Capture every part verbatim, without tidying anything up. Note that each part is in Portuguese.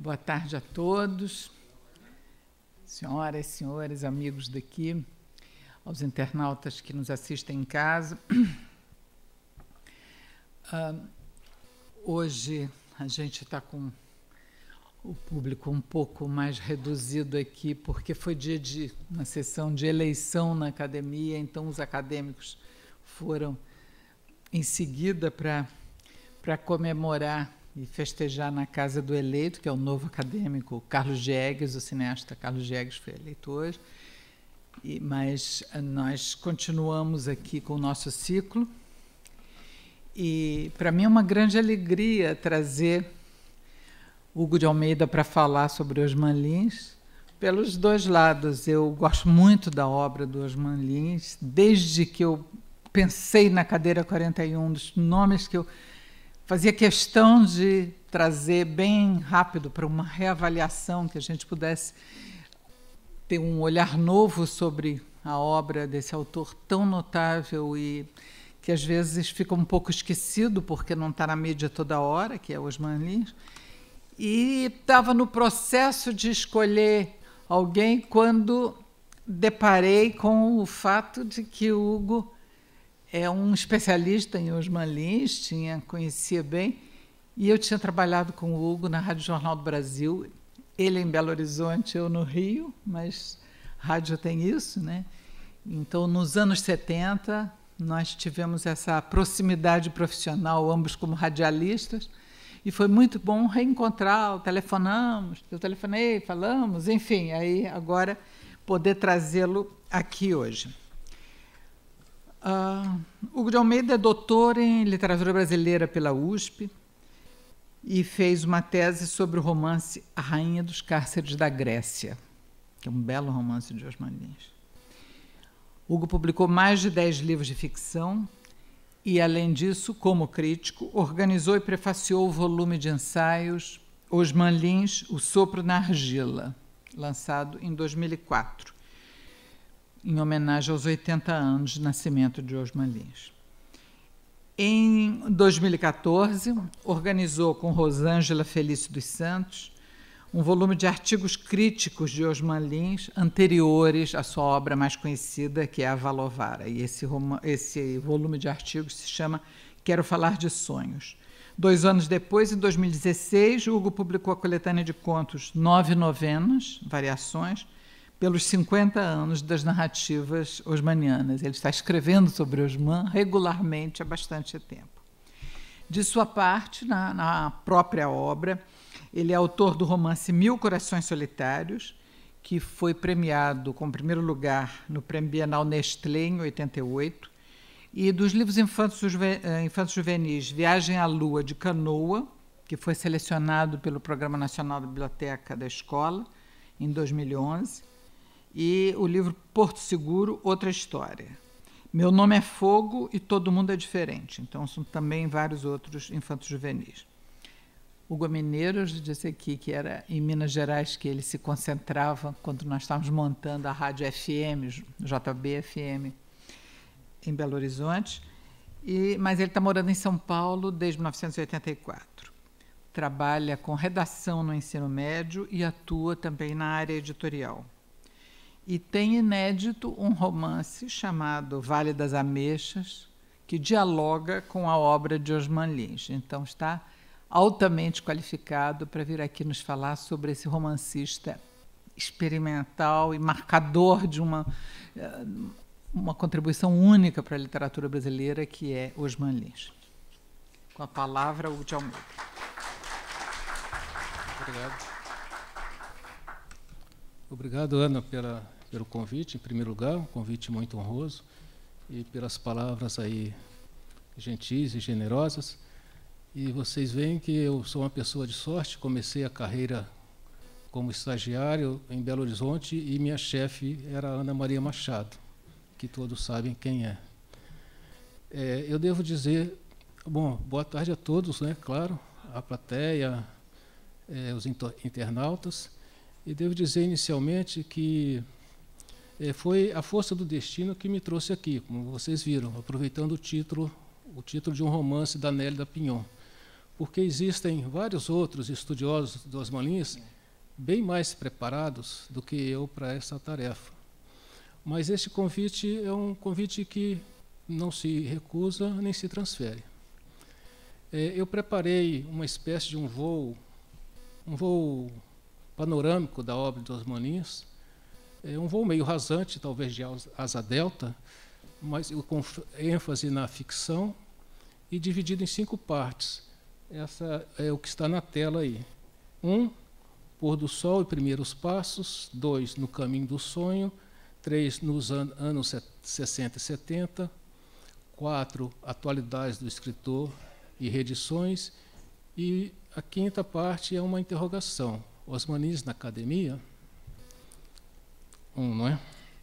Boa tarde a todos, senhoras, senhores, amigos daqui, aos internautas que nos assistem em casa. Uh, hoje a gente está com o público um pouco mais reduzido aqui, porque foi dia de uma sessão de eleição na academia, então os acadêmicos foram em seguida para para comemorar e festejar na casa do eleito, que é o novo acadêmico Carlos Diegues, o cineasta Carlos Diegues foi eleito hoje. E, mas nós continuamos aqui com o nosso ciclo. E, para mim, é uma grande alegria trazer Hugo de Almeida para falar sobre Osman Lins, pelos dois lados. Eu gosto muito da obra do Osman Lins, desde que eu pensei na cadeira quarenta e um, dos nomes que eu fazia questão de trazer bem rápido para uma reavaliação, que a gente pudesse ter um olhar novo sobre a obra desse autor tão notável e que às vezes fica um pouco esquecido porque não está na mídia toda hora, que é Osman Lins. E estava no processo de escolher alguém quando deparei com o fato de que o Hugo é um especialista em Osman Lins, tinha, conhecia bem, e eu tinha trabalhado com o Hugo na Rádio Jornal do Brasil, ele em Belo Horizonte, eu no Rio, mas rádio tem isso, né? Então, nos anos setenta, nós tivemos essa proximidade profissional, ambos como radialistas, e foi muito bom reencontrá-lo, telefonamos, eu telefonei, falamos, enfim, aí agora poder trazê-lo aqui hoje. Uh, Hugo de Almeida é doutor em literatura brasileira pela U S P e fez uma tese sobre o romance A Rainha dos Cárceres da Grécia, que é um belo romance de Osman Lins. Hugo publicou mais de dez livros de ficção e, além disso, como crítico, organizou e prefaciou o volume de ensaios Osman Lins, O Sopro na Argila, lançado em dois mil e quatro. Em homenagem aos oitenta anos de nascimento de Osman Lins. Em dois mil e quatorze, organizou com Rosângela Felício dos Santos um volume de artigos críticos de Osman Lins anteriores à sua obra mais conhecida, que é A Valovara. E esse, esse volume de artigos se chama Quero Falar de Sonhos. Dois anos depois, em dois mil e dezesseis, Hugo publicou a coletânea de contos Nove Novenas, Variações, pelos cinquenta anos das narrativas osmanianas. Ele está escrevendo sobre Osman regularmente há bastante tempo. De sua parte, na, na própria obra, ele é autor do romance Mil Corações Solitários, que foi premiado com o primeiro lugar no Prêmio Bienal Nestlé em oitenta e oito, e dos livros infantos juvenis Viagem à Lua, de Canoa, que foi selecionado pelo Programa Nacional da Biblioteca da Escola em dois mil e onze, e o livro Porto Seguro, Outra História. Meu Nome é Fogo e Todo Mundo é Diferente. Então, são também vários outros infantos juvenis. Hugo Mineiro, eu disse aqui que era em Minas Gerais que ele se concentrava quando nós estávamos montando a rádio F M, J B F M, em Belo Horizonte, e, mas ele está morando em São Paulo desde mil novecentos e oitenta e quatro. Trabalha com redação no ensino médio e atua também na área editorial. E tem inédito um romance chamado Vale das Ameixas, que dialoga com a obra de Osman Lins. Então, está altamente qualificado para vir aqui nos falar sobre esse romancista experimental e marcador de uma, uma contribuição única para a literatura brasileira, que é Osman Lins. Com a palavra, Hugo de Almeida. Obrigado. Obrigado, Ana, pela, pelo convite, em primeiro lugar, um convite muito honroso, e pelas palavras aí gentis e generosas. E vocês veem que eu sou uma pessoa de sorte, comecei a carreira como estagiário em Belo Horizonte e minha chefe era a Ana Maria Machado, que todos sabem quem é. É, eu devo dizer, bom, boa tarde a todos, né, claro, a plateia, é, os internautas. E devo dizer inicialmente que é, foi a força do destino que me trouxe aqui, como vocês viram, aproveitando o título, o título de um romance da Nélida Pinhon. porque existem vários outros estudiosos do Osman Lins bem mais preparados do que eu para essa tarefa. Mas este convite é um convite que não se recusa nem se transfere. É, eu preparei uma espécie de um voo, um voo panorâmico da obra de Osman Lins, é um voo meio rasante, talvez de asa delta, mas com ênfase na ficção e dividido em cinco partes. Essa é o que está na tela aí. Um, pôr do sol e primeiros passos. Dois, no caminho do sonho. Três, nos an anos sessenta e setenta. Quatro, atualidades do escritor e reedições. E a quinta parte é uma interrogação. Osman Lins na academia? Um, não é?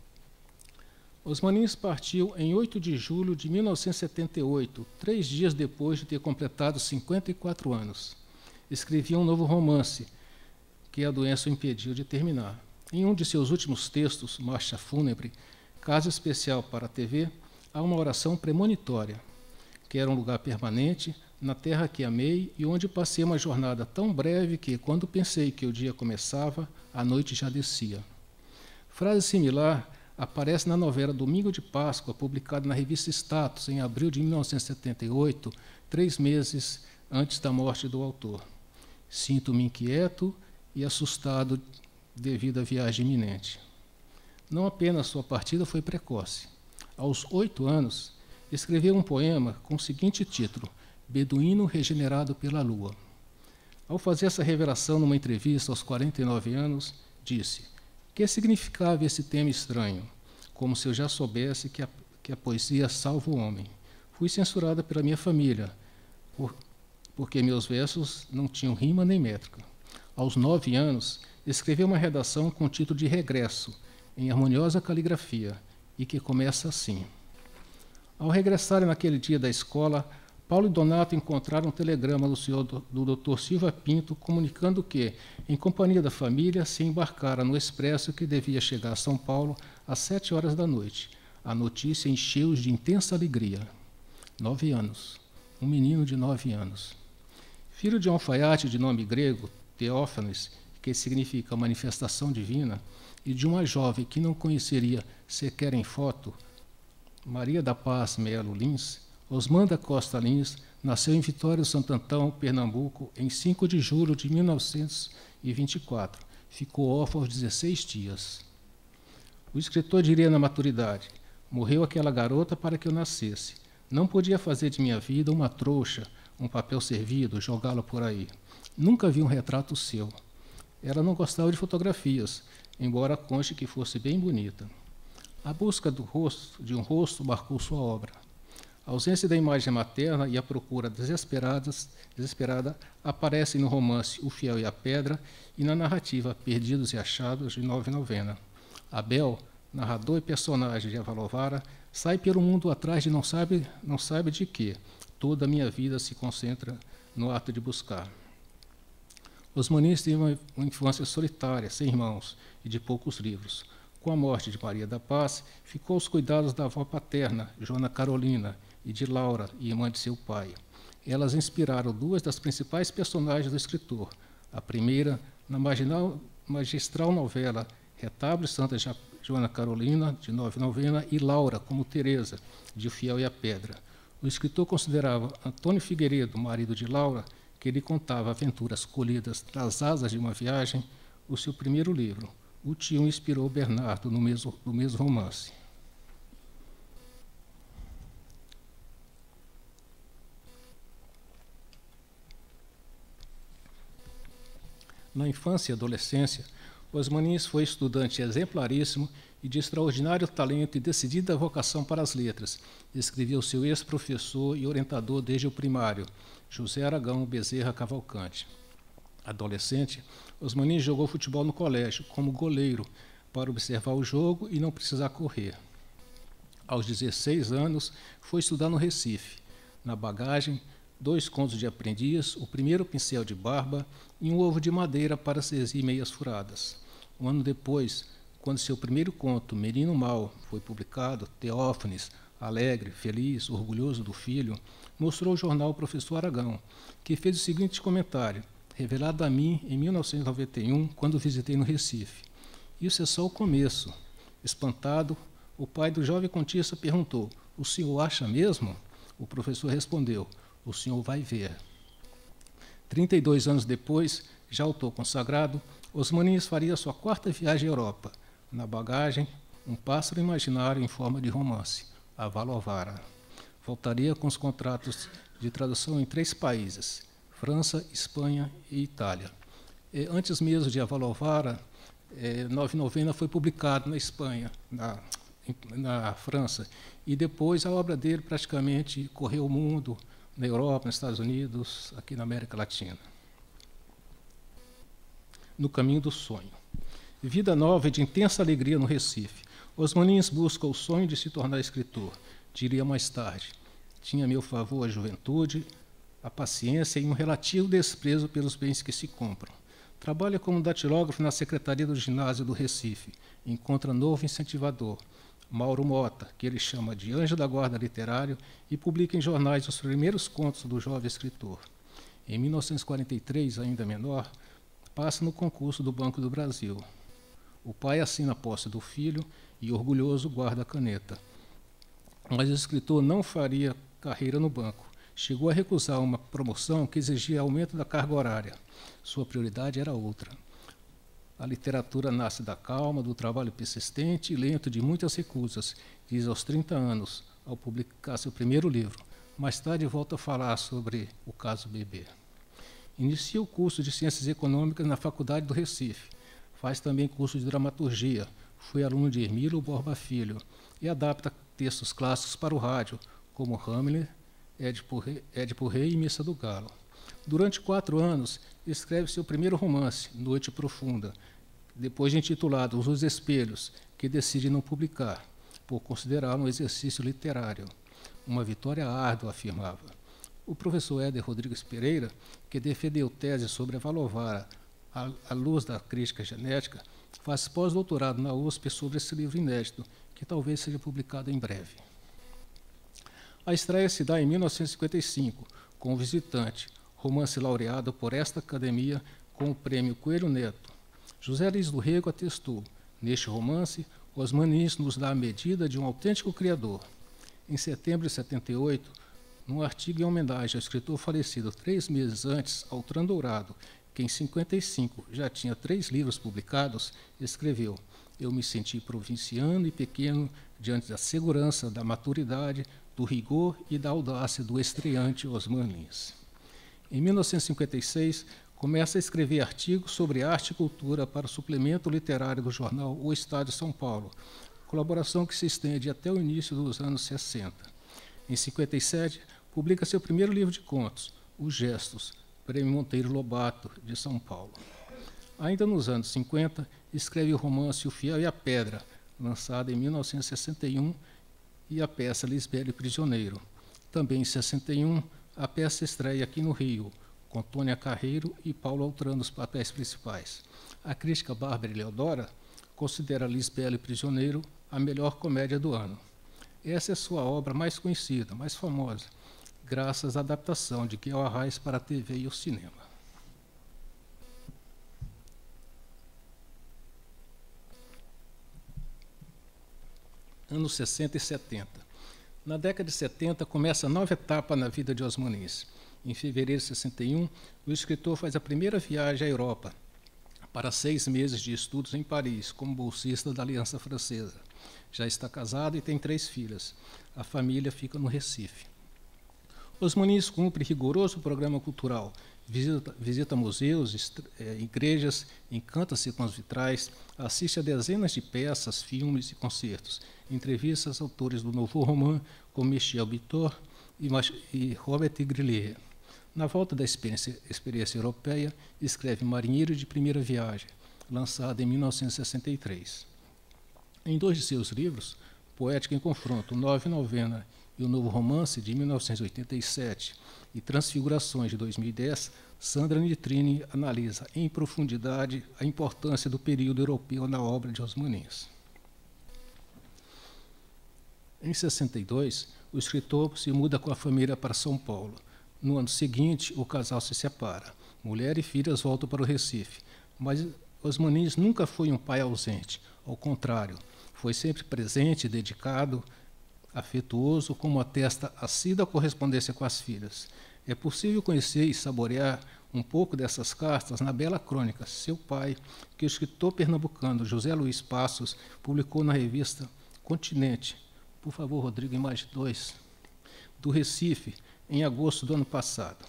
Osman Lins partiu em oito de julho de mil novecentos e setenta e oito, três dias depois de ter completado cinquenta e quatro anos. Escrevia um novo romance, que a doença o impediu de terminar. Em um de seus últimos textos, Marcha Fúnebre, Casa Especial para a T V, há uma oração premonitória. Quero um lugar permanente, na terra que amei e onde passei uma jornada tão breve que, quando pensei que o dia começava, a noite já descia. Frase similar aparece na novela Domingo de Páscoa, publicada na revista Status, em abril de mil novecentos e setenta e oito, três meses antes da morte do autor. Sinto-me inquieto e assustado devido à viagem iminente. Não apenas sua partida foi precoce. Aos oito anos, escreveu um poema com o seguinte título: Beduíno Regenerado pela Lua. Ao fazer essa revelação numa entrevista aos quarenta e nove anos, disse: que significava esse tema estranho? Como se eu já soubesse que a, que a poesia salva o homem. Fui censurada pela minha família, por, porque meus versos não tinham rima nem métrica. Aos nove anos, escreveu uma redação com o título de Regresso, em harmoniosa caligrafia, e que começa assim. Ao regressarem naquele dia da escola, Paulo e Donato encontraram um telegrama do senhor do, do doutor Silva Pinto, comunicando que, em companhia da família, se embarcara no expresso que devia chegar a São Paulo às sete horas da noite. A notícia encheu-os de intensa alegria. Nove anos. Um menino de nove anos. Filho de um alfaiate de nome grego, Teófanes, que significa manifestação divina, e de uma jovem que não conheceria sequer em foto, Maria da Paz Melo Lins, Osman da Costa Lins nasceu em Vitória do Santo Antão, Pernambuco, em cinco de julho de mil novecentos e vinte e quatro. Ficou órfão aos dezesseis dias. O escritor diria na maturidade: morreu aquela garota para que eu nascesse. Não podia fazer de minha vida uma trouxa, um papel servido, jogá-la por aí. Nunca vi um retrato seu. Ela não gostava de fotografias, embora conste que fosse bem bonita. A busca do rosto, de um rosto marcou sua obra. A ausência da imagem materna e a procura desesperadas, desesperada aparecem no romance O Fiel e a Pedra e na narrativa Perdidos e Achados, de Nova Novena. Abel, narrador e personagem de Avalovara, sai pelo mundo atrás de não sabe, não sabe de quê. Toda a minha vida se concentra no ato de buscar. Osman Lins teve uma, uma infância solitária, sem irmãos e de poucos livros. Com a morte de Maria da Paz, ficou aos cuidados da avó paterna, Joana Carolina, e de Laura, irmã de seu pai. Elas inspiraram duas das principais personagens do escritor. A primeira, na marginal, magistral novela Retábulo e Santa Joana Carolina, de Nova Novena, e Laura, como Teresa, de O Fiel e a Pedra. O escritor considerava Antônio Figueiredo, marido de Laura, que lhe contava aventuras colhidas das asas de uma viagem, o seu primeiro livro. O tio inspirou Bernardo no mesmo, no mesmo romance. Na infância e adolescência, Osman Lins foi estudante exemplaríssimo e de extraordinário talento e decidida vocação para as letras. Escreveu seu ex-professor e orientador desde o primário, José Aragão Bezerra Cavalcante. Adolescente, Osman Lins jogou futebol no colégio, como goleiro, para observar o jogo e não precisar correr. Aos dezesseis anos, foi estudar no Recife. Na bagagem, dois contos de aprendiz, o primeiro pincel de barba e um ovo de madeira para cerzir meias furadas. Um ano depois, quando seu primeiro conto, Menino Mau, foi publicado, Teófanes, alegre, feliz, orgulhoso do filho, mostrou o jornal ao professor Aragão, que fez o seguinte comentário, revelado a mim em mil novecentos e noventa e um, quando visitei no Recife. Isso é só o começo. Espantado, o pai do jovem contista perguntou, o senhor acha mesmo? O professor respondeu, o senhor vai ver. trinta e dois anos depois, já autor consagrado, Osmaninhas faria sua quarta viagem à Europa. Na bagagem, um pássaro imaginário em forma de romance, a Valovara. Voltaria com os contratos de tradução em três países, França, Espanha e Itália. E, antes mesmo de A Valovara, eh, Nove Novena foi publicado na Espanha, na, na França, e depois a obra dele praticamente correu o mundo, na Europa, nos Estados Unidos, aqui na América Latina. No caminho do sonho. Vida nova e de intensa alegria no Recife. Osmaninhas busca o sonho de se tornar escritor. Diria mais tarde, tinha a meu favor a juventude, a paciência e um relativo desprezo pelos bens que se compram. Trabalha como datilógrafo na secretaria do ginásio do Recife. Encontra novo incentivador, Mauro Mota, que ele chama de anjo da guarda literário, e publica em jornais os primeiros contos do jovem escritor. Em mil novecentos e quarenta e três, ainda menor, passa no concurso do Banco do Brasil. O pai assina a posse do filho e, orgulhoso, guarda a caneta. Mas o escritor não faria carreira no banco. Chegou a recusar uma promoção que exigia aumento da carga horária. Sua prioridade era outra. A literatura nasce da calma, do trabalho persistente e lento de muitas recusas, diz aos trinta anos, ao publicar seu primeiro livro. Mais tarde volta a falar sobre o caso Bebê. Inicia o curso de Ciências Econômicas na Faculdade do Recife. Faz também curso de Dramaturgia. Foi aluno de Hermílio Borba Filho e adapta textos clássicos para o rádio, como Hamlet, Édipo Rei, Édipo Rei e Missa do Galo. Durante quatro anos, escreve seu primeiro romance, Noite Profunda, depois de intitulado Os Espelhos, que decide não publicar, por considerá-lo um exercício literário. Uma vitória árdua, afirmava. O professor Éder Rodrigues Pereira, que defendeu tese sobre a Valovara à luz da crítica genética, faz pós-doutorado na U S P sobre esse livro inédito, que talvez seja publicado em breve. A estreia se dá em mil novecentos e cinquenta e cinco, com O Visitante, romance laureado por esta academia com o prêmio Coelho Neto. José Luiz do Rego atestou, neste romance, Osmaninhas nos dá a medida de um autêntico criador. Em setembro de setenta e oito, num artigo em homenagem ao escritor falecido três meses antes, Altran Dourado, que em cinquenta e cinco já tinha três livros publicados, escreveu: eu me senti provinciano e pequeno diante da segurança, da maturidade, do rigor e da audácia do estreante Osmaninhas. Em mil novecentos e cinquenta e seis, começa a escrever artigos sobre arte e cultura para o suplemento literário do jornal O Estado de São Paulo, colaboração que se estende até o início dos anos sessenta. Em cinquenta e sete, publica seu primeiro livro de contos, Os Gestos, Prêmio Monteiro Lobato, de São Paulo. Ainda nos anos cinquenta, escreve o romance O Fiel e a Pedra, lançado em mil novecentos e sessenta e um, e a peça Lisbela e Prisioneiro. Também em sessenta e um, a peça estreia aqui no Rio, com Tônia Carreiro e Paulo Altran nos papéis principais. A crítica Bárbara Eleodora considera Lisbela e Prisioneiro a melhor comédia do ano. Essa é sua obra mais conhecida, mais famosa, graças à adaptação de Guel Arraes para a T V e o cinema. Anos sessenta e setenta. Na década de setenta, começa a nova etapa na vida de Osmaninhas. Em fevereiro de sessenta e um, o escritor faz a primeira viagem à Europa, para seis meses de estudos em Paris, como bolsista da Aliança Francesa. Já está casado e tem três filhas. A família fica no Recife. Osmaninhas cumpre rigoroso programa cultural, visita, visita museus, é, igrejas, encanta-se com os vitrais, assiste a dezenas de peças, filmes e concertos, entrevistas autores do Novo Roman, como Michel Bitor e, e Robert Grillet. Na volta da experiência, experiência europeia, escreve Marinheiro de Primeira Viagem, lançado em mil novecentos e sessenta e três. Em dois de seus livros, Poética em Confronto, Nove Novena e o Novo Romance, de mil novecentos e oitenta e sete, e Transfigurações, de dois mil e dez, Sandra Nitrini analisa em profundidade a importância do período europeu na obra de Osmaninhas. Em sessenta e dois, o escritor se muda com a família para São Paulo. No ano seguinte, o casal se separa. Mulher e filhas voltam para o Recife. Mas Osmanins nunca foi um pai ausente. Ao contrário, foi sempre presente, dedicado, afetuoso, como atesta a assídua correspondência com as filhas. É possível conhecer e saborear um pouco dessas cartas na bela crônica Seu Pai, que o escritor pernambucano José Luiz Passos publicou na revista Continente, por favor, Rodrigo, imagem dois, do Recife, em agosto do ano passado.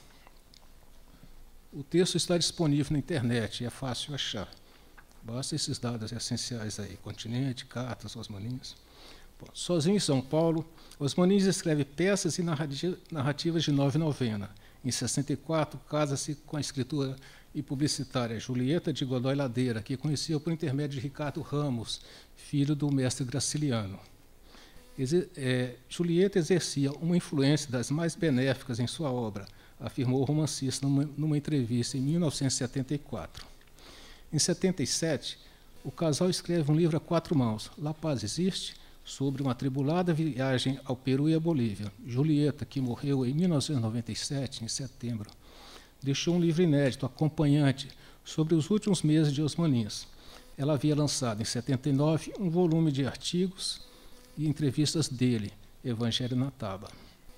O texto está disponível na internet e é fácil achar. Basta esses dados essenciais aí, Continente, cartas, Osmanins. Bom, sozinho em São Paulo, Osmanins escreve peças e narrativas de nove novena. Em sessenta e quatro, casa-se com a escritora e publicitária Julieta de Godoy Ladeira, que conheceu por intermédio de Ricardo Ramos, filho do mestre Graciliano. Exe é, Julieta exercia uma influência das mais benéficas em sua obra, afirmou o romancista numa, numa entrevista em mil novecentos e setenta e quatro. Em setenta e sete, o casal escreve um livro a quatro mãos, La Paz Existe?, sobre uma atribulada viagem ao Peru e à Bolívia. Julieta, que morreu em mil novecentos e noventa e sete, em setembro, deixou um livro inédito, Acompanhante, sobre os últimos meses de Osmanins. Ela havia lançado, em setenta e nove, um volume de artigos e entrevistas dele, Evangelho na Taba.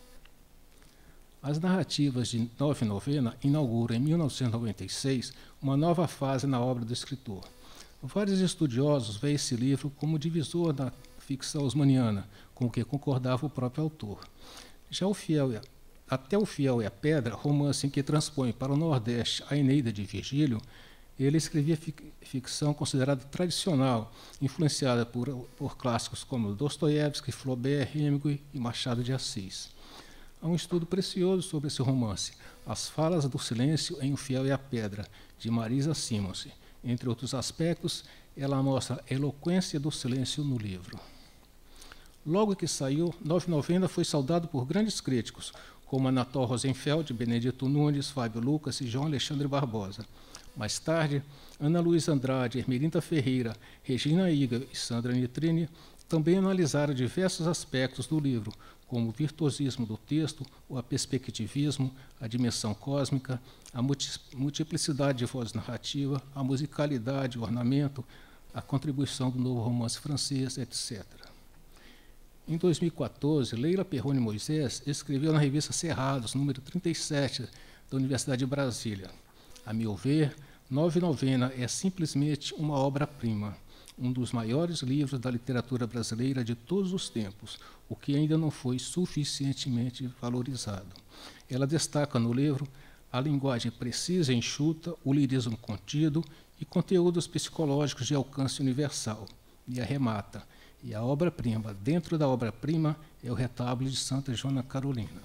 As narrativas de nove novena inauguram, em mil novecentos e noventa e seis, uma nova fase na obra do escritor. Vários estudiosos veem esse livro como divisor da ficção osmaniana, com o que concordava o próprio autor. Já o Fiel, até o Fiel e a Pedra, romance em que transpõe para o Nordeste a Eneida de Virgílio, ele escrevia ficção considerada tradicional, influenciada por, por clássicos como Dostoiévski, Flaubert, Hemingway e Machado de Assis. Há um estudo precioso sobre esse romance, As Falas do Silêncio em O Fiel e a Pedra, de Marisa Simonsen. Entre outros aspectos, ela mostra a eloquência do silêncio no livro. Logo que saiu, Nove Novena foi saudado por grandes críticos, como Anatol Rosenfeld, Benedito Nunes, Fábio Lucas e João Alexandre Barbosa. Mais tarde, Ana Luísa Andrade, Ermelinda Ferreira, Regina Iga e Sandra Nitrini também analisaram diversos aspectos do livro, como o virtuosismo do texto, o perspectivismo, a dimensão cósmica, a multiplicidade de voz narrativa, a musicalidade, o ornamento, a contribuição do novo romance francês, etcétera. Em dois mil e quatorze, Leila Perrone Moisés escreveu na revista Cerrados, número trinta e sete, da Universidade de Brasília. A meu ver, Nove Novena é simplesmente uma obra-prima, um dos maiores livros da literatura brasileira de todos os tempos, o que ainda não foi suficientemente valorizado. Ela destaca no livro a linguagem precisa e enxuta, o lirismo contido e conteúdos psicológicos de alcance universal. E arremata, e a obra-prima dentro da obra-prima é o retábulo de Santa Joana Carolina.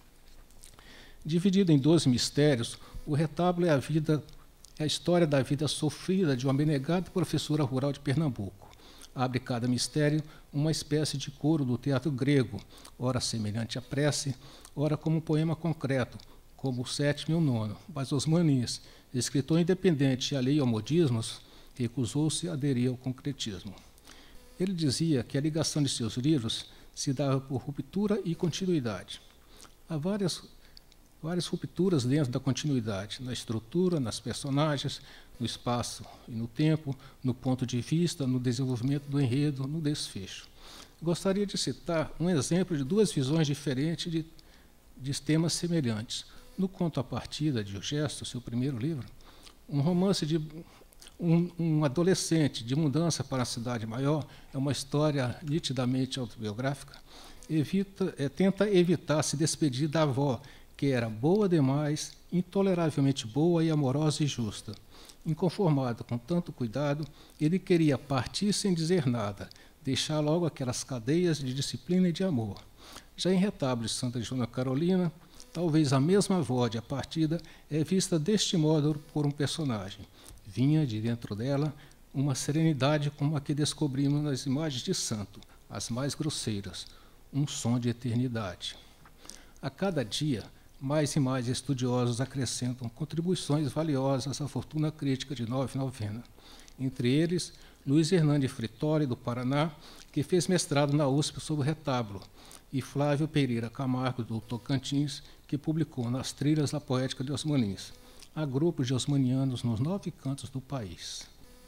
Dividido em doze mistérios, o retábulo é a vida, é a história da vida sofrida de uma abnegada professora rural de Pernambuco. Abre cada mistério uma espécie de coro do teatro grego, ora semelhante à prece, ora como um poema concreto, como o sétimo e o nono. Mas Osmanins, escritor independente e alheio a modismos, recusou-se a aderir ao concretismo. Ele dizia que a ligação de seus livros se dava por ruptura e continuidade. Há várias, várias rupturas dentro da continuidade, na estrutura, nas personagens, no espaço e no tempo, no ponto de vista, no desenvolvimento do enredo, no desfecho. Gostaria de citar um exemplo de duas visões diferentes de, de temas semelhantes. No Conto à Partida, de O Gesto, seu primeiro livro, um romance de um, um adolescente de mudança para a cidade maior, é uma história nitidamente autobiográfica, evita, é, tenta evitar se despedir da avó, que era boa demais, intoleravelmente boa e amorosa e justa. Inconformado com tanto cuidado, ele queria partir sem dizer nada, deixar logo aquelas cadeias de disciplina e de amor. Já em Retábulo de Santa Joana Carolina, talvez a mesma avó de A Partida é vista deste modo por um personagem. Vinha de dentro dela uma serenidade como a que descobrimos nas imagens de santo, as mais grosseiras, um som de eternidade. A cada dia, mais e mais estudiosos acrescentam contribuições valiosas à fortuna crítica de Nova Novena. Entre eles, Luiz Hernandes Fritori, do Paraná, que fez mestrado na U S P sobre o retábulo, e Flávio Pereira Camargo, do Tocantins, que publicou Nas Trilhas da Poética de Osmanins. Há grupos de osmanianos nos nove cantos do país.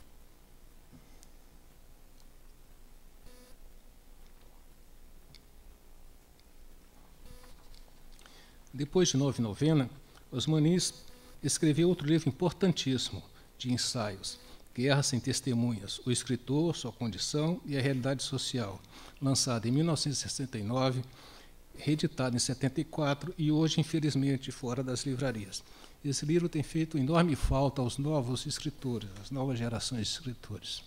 Depois de Nova Novena, Osmanins escreveu outro livro importantíssimo de ensaios, Guerra Sem Testemunhas, o escritor, sua condição e a realidade social, lançado em mil novecentos e sessenta e nove, reeditado em setenta e quatro e hoje, infelizmente, fora das livrarias. Esse livro tem feito enorme falta aos novos escritores, às novas gerações de escritores.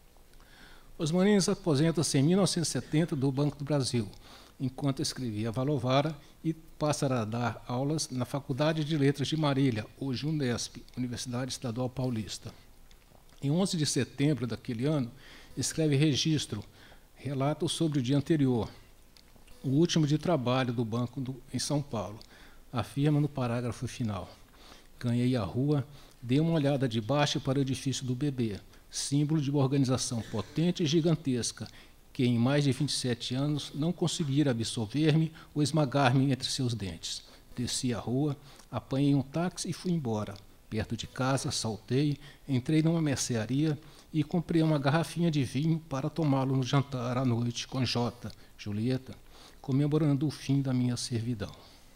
Osmanins aposenta-se em mil novecentos e setenta do Banco do Brasil, enquanto escrevia Valovara, e passa a dar aulas na Faculdade de Letras de Marília, hoje Unesp, Universidade Estadual Paulista. Em onze de setembro daquele ano, escreve Registro, relato sobre o dia anterior, o último de trabalho do banco do, em São Paulo. Afirma no parágrafo final: ganhei a rua, dei uma olhada de baixo para o edifício do B B, símbolo de uma organização potente e gigantesca, que em mais de vinte e sete anos não conseguira absolver-me ou esmagar-me entre seus dentes. Desci a rua, apanhei um táxi e fui embora. Perto de casa, saltei, entrei numa mercearia e comprei uma garrafinha de vinho para tomá-lo no jantar à noite com Jota, Julieta, comemorando o fim da minha servidão.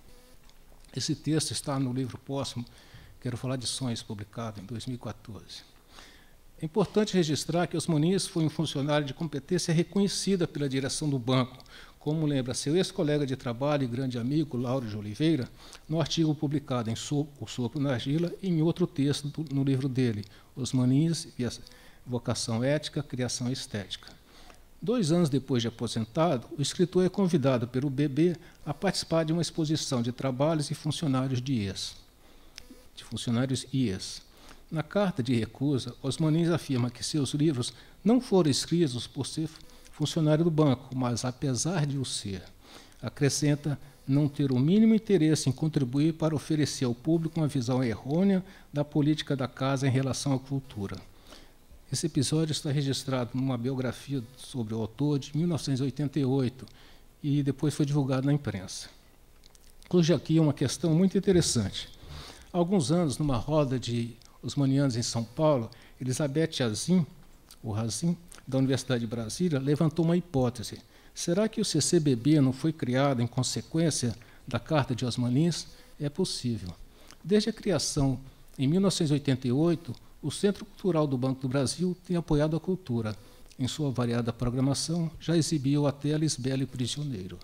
Esse texto está no livro póstumo Quero Falar de Sonhos, publicado em dois mil e quatorze. É importante registrar que Osmanins foi um funcionário de competência reconhecida pela direção do banco, como lembra seu ex-colega de trabalho e grande amigo, Lauro de Oliveira, no artigo publicado em so O Sopro na Argila e em outro texto do, no livro dele, Osmanins e a Vocação Ética, Criação Estética. Dois anos depois de aposentado, o escritor é convidado pelo B B a participar de uma exposição de trabalhos e funcionários de I E S. De funcionários I E S. Na carta de recusa, Osmanins afirma que seus livros não foram escritos por ser funcionário do banco, mas apesar de o ser. Acrescenta não ter o mínimo interesse em contribuir para oferecer ao público uma visão errônea da política da casa em relação à cultura. Esse episódio está registrado numa biografia sobre o autor de mil novecentos e oitenta e oito e depois foi divulgado na imprensa. Surge aqui uma questão muito interessante. Há alguns anos, numa roda de osmanianos em São Paulo, Elizabeth Azim, ou Razim, da Universidade de Brasília, levantou uma hipótese. Será que o C C B B não foi criado em consequência da Carta de Osmanins? É possível. Desde a criação, em mil novecentos e oitenta e oito, o Centro Cultural do Banco do Brasil tem apoiado a cultura. Em sua variada programação, já exibiu até Lisbela e Prisioneiro.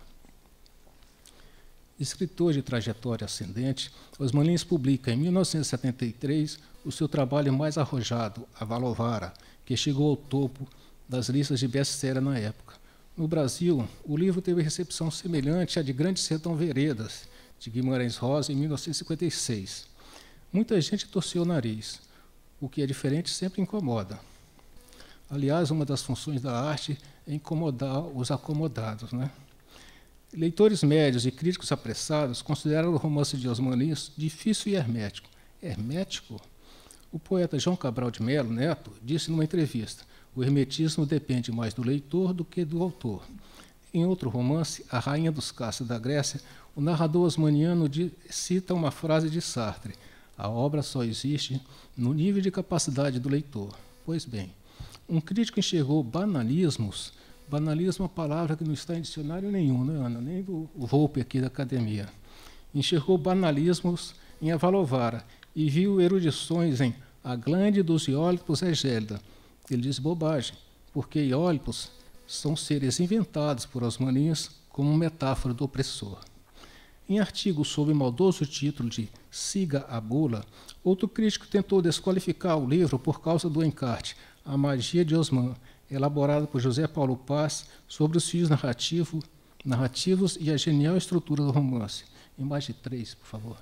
Escritor de trajetória ascendente, Osmanins publica em mil novecentos e setenta e três o seu trabalho mais arrojado, A Valovara, que chegou ao topo das listas de best-seller na época. No Brasil, o livro teve recepção semelhante à de Grande Sertão Veredas, de Guimarães Rosa, em mil novecentos e cinquenta e seis. Muita gente torceu o nariz. O que é diferente sempre incomoda. Aliás, uma das funções da arte é incomodar os acomodados, né? Leitores médios e críticos apressados consideram o romance de Osmanins difícil e hermético. Hermético? O poeta João Cabral de Melo Neto disse numa entrevista: o hermetismo depende mais do leitor do que do autor. Em outro romance, A Rainha dos Castros da Grécia, o narrador osmaniano cita uma frase de Sartre: a obra só existe no nível de capacidade do leitor. Pois bem, um crítico enxergou banalismos. Banalismo é uma palavra que não está em dicionário nenhum, né, Ana? Nem do Volpe aqui da academia. Enxergou banalismos em A Valovara e viu erudições em A Glande dos Iólipos é gélida. Ele diz bobagem, porque Iólipos são seres inventados por Osmanins como metáfora do opressor. Em artigo sob o maldoso título de Siga a Bula, outro crítico tentou desqualificar o livro por causa do encarte A Magia de Osman, elaborado por José Paulo Paz sobre os fios narrativo, narrativos e a genial estrutura do romance. Imagem três, por favor.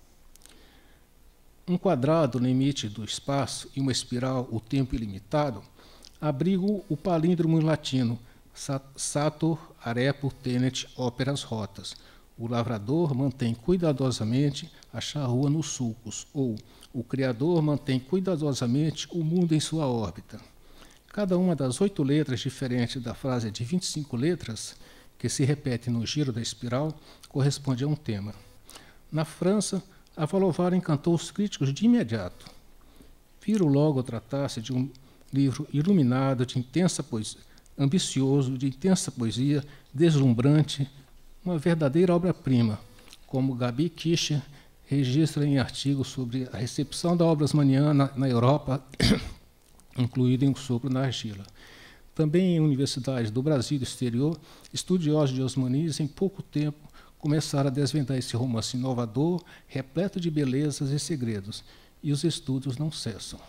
Um quadrado, limite do espaço, e uma espiral, o tempo ilimitado, abrigam o palíndromo latino Sator, Arepo, Tenet, Óperas, Rotas. O lavrador mantém cuidadosamente a charrua nos sulcos, ou o Criador mantém cuidadosamente o mundo em sua órbita. Cada uma das oito letras diferentes da frase de vinte e cinco letras, que se repete no giro da espiral, corresponde a um tema. Na França, a Valovara encantou os críticos de imediato. Viram logo tratar-se de um livro iluminado, de intensa poesia, ambicioso, de intensa poesia, deslumbrante, uma verdadeira obra-prima, como Gabi Kischer registra em artigos sobre a recepção da obra osmaniana na Europa, incluída em O Sopro na Argila. Também em universidades do Brasil e do exterior, estudiosos de Osmanias, em pouco tempo, começaram a desvendar esse romance inovador, repleto de belezas e segredos, e os estudos não cessam.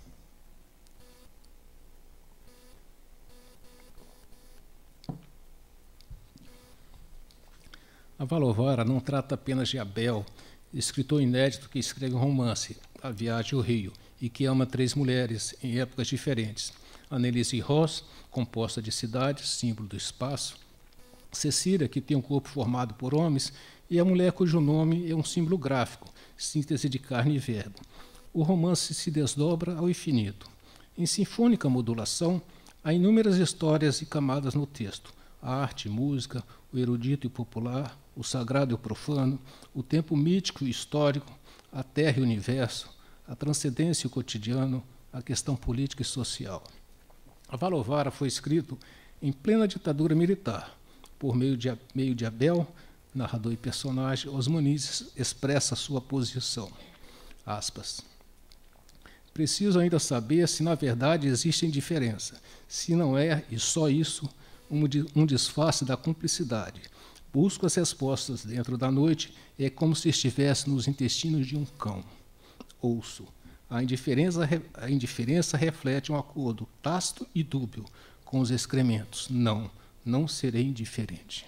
A Valovara não trata apenas de Abel, escritor inédito que escreve um romance, A Viagem ao Rio, e que ama três mulheres em épocas diferentes. Anneliese Ross, composta de cidades, símbolo do espaço. Cecília, que tem um corpo formado por homens, e a mulher cujo nome é um símbolo gráfico, síntese de carne e verbo. O romance se desdobra ao infinito. Em sinfônica modulação, há inúmeras histórias e camadas no texto. A arte e música, o erudito e popular, o sagrado e o profano, o tempo mítico e histórico, a terra e o universo, a transcendência e o cotidiano, a questão política e social. A Valovara foi escrito em plena ditadura militar. Por meio de, meio de Abel, narrador e personagem, Osmanias expressa sua posição. Aspas. Preciso ainda saber se na verdade existe indiferença, se não é, e só isso, um disfarce da cumplicidade. Busco as respostas dentro da noite, é como se estivesse nos intestinos de um cão. Ouço. A indiferença, a indiferença reflete um acordo tácito e dúbio com os excrementos. Não, não serei indiferente.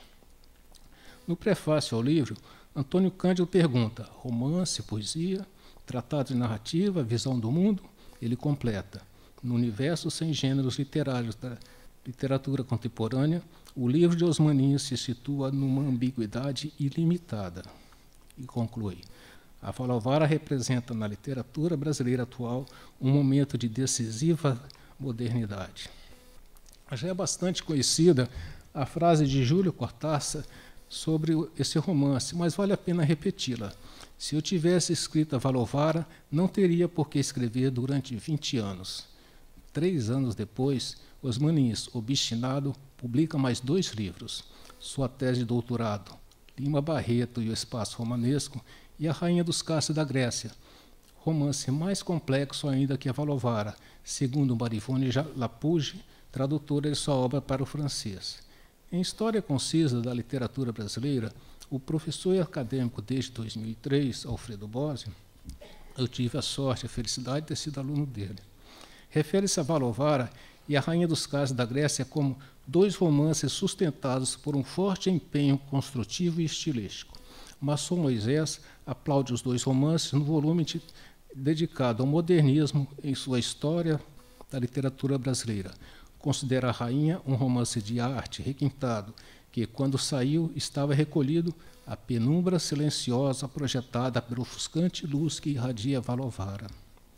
No prefácio ao livro, Antônio Cândido pergunta: romance, poesia, tratado de narrativa, visão do mundo? Ele completa: no universo sem gêneros literários da literatura contemporânea, o livro de Osmanias se situa numa ambiguidade ilimitada. E conclui: a Valovara representa na literatura brasileira atual um momento de decisiva modernidade. Já é bastante conhecida a frase de Júlio Cortázar sobre esse romance, mas vale a pena repeti-la. Se eu tivesse escrito a Valovara, não teria por que escrever durante vinte anos. Três anos depois, Osmanias, obstinado, publica mais dois livros, sua tese de doutorado, Lima Barreto e o Espaço Romanesco, e A Rainha dos Cárceres da Grécia, romance mais complexo ainda que a Valovara, segundo Marivonne Lapouge, tradutora de sua obra para o francês. Em História Concisa da Literatura Brasileira, o professor e acadêmico desde dois mil e três, Alfredo Bossi, eu tive a sorte e a felicidade de ter sido aluno dele. Refere-se a Valovara e a Rainha dos Cárceres da Grécia como dois romances sustentados por um forte empenho construtivo e estilístico. Masson Moisés aplaude os dois romances no volume de, dedicado ao modernismo em sua história da literatura brasileira. Considera A Rainha um romance de arte requintado, que, quando saiu, estava recolhido à penumbra silenciosa projetada pela ofuscante luz que irradia Valovara.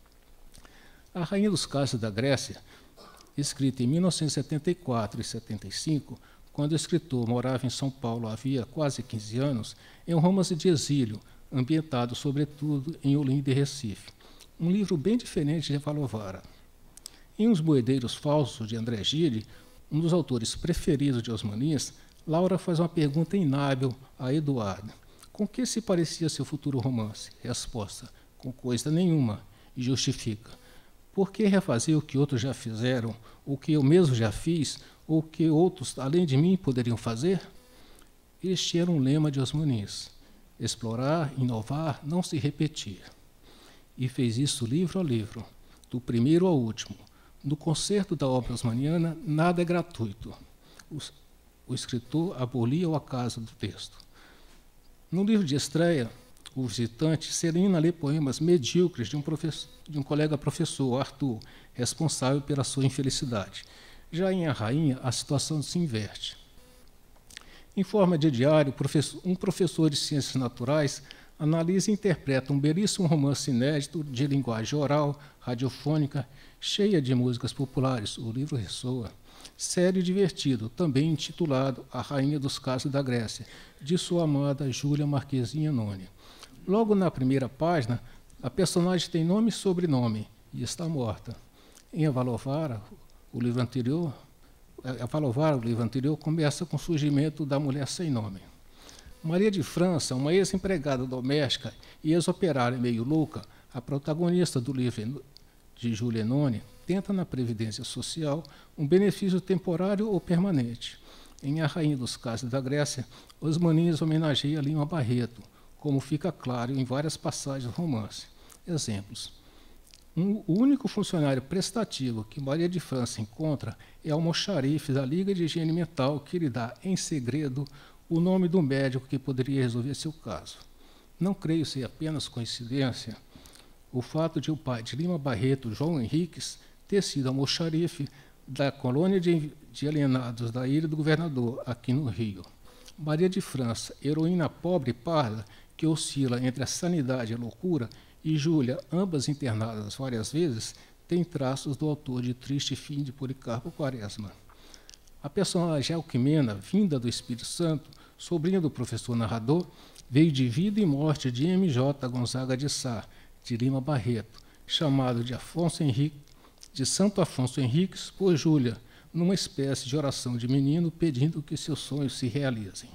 A Rainha dos Cárceres da Grécia, escrita em mil novecentos e setenta e quatro e setenta e cinco, quando o escritor morava em São Paulo havia quase quinze anos, é um romance de exílio, ambientado sobretudo em Olinda e Recife. Um livro bem diferente de Valovara. Em Os Moedeiros Falsos, de André Gide, um dos autores preferidos de Osmanias, Laura faz uma pergunta inábil a Eduardo. Com que se parecia seu futuro romance? Resposta: com coisa nenhuma. E justifica: por que refazer o que outros já fizeram, o que eu mesmo já fiz, ou o que outros, além de mim, poderiam fazer? Este era um lema de Osmanias: explorar, inovar, não se repetir. E fez isso livro a livro, do primeiro ao último. No concerto da obra osmaniana, nada é gratuito. O, o escritor abolia o acaso do texto. No livro de estreia, O Visitante, Celina lê poemas medíocres de um, de um colega professor, Arthur, responsável pela sua infelicidade. Já em A Rainha, a situação se inverte. Em forma de diário, um professor de ciências naturais analisa e interpreta um belíssimo romance inédito de linguagem oral, radiofônica, cheia de músicas populares. O livro ressoa. Sério e divertido, também intitulado A Rainha dos Casos da Grécia, de sua amada Júlia Marquesinha Noni. Logo na primeira página, a personagem tem nome e sobrenome e está morta. Em Avalovara, o livro anterior, Avalovara, o livro anterior começa com o surgimento da mulher sem nome. Maria de França, uma ex-empregada doméstica e ex-operária meio louca, a protagonista do livro de Júlia Noni, tenta na Previdência Social um benefício temporário ou permanente. Em A Rainha dos Casos da Grécia, Osmanis homenageia Lima Barreto, como fica claro em várias passagens do romance. Exemplos. Um, o único funcionário prestativo que Maria de França encontra é o almoxarife da Liga de Higiene Mental, que lhe dá, em segredo, o nome do médico que poderia resolver seu caso. Não creio ser apenas coincidência o fato de o pai de Lima Barreto, João Henriques, ter sido almoxarife da colônia de, de alienados da Ilha do Governador, aqui no Rio. Maria de França, heroína pobre e parda, que oscila entre a sanidade e a loucura, e Júlia, ambas internadas várias vezes, tem traços do autor de Triste Fim de Policarpo Quaresma. A personagem Alquimena, vinda do Espírito Santo, sobrinha do professor narrador, veio de vida e morte de M J Gonzaga de Sá, de Lima Barreto, chamado de Afonso Henrique, de Santo Afonso Henriques por Júlia, numa espécie de oração de menino pedindo que seus sonhos se realizem.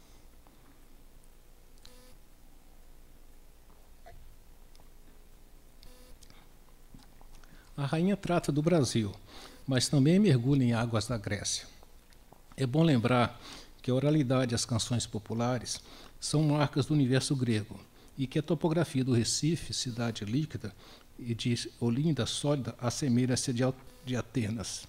A rainha trata do Brasil, mas também mergulha em águas da Grécia. É bom lembrar que a oralidade e as canções populares são marcas do universo grego e que a topografia do Recife, cidade líquida, e de Olinda sólida, assemelha-se de Atenas.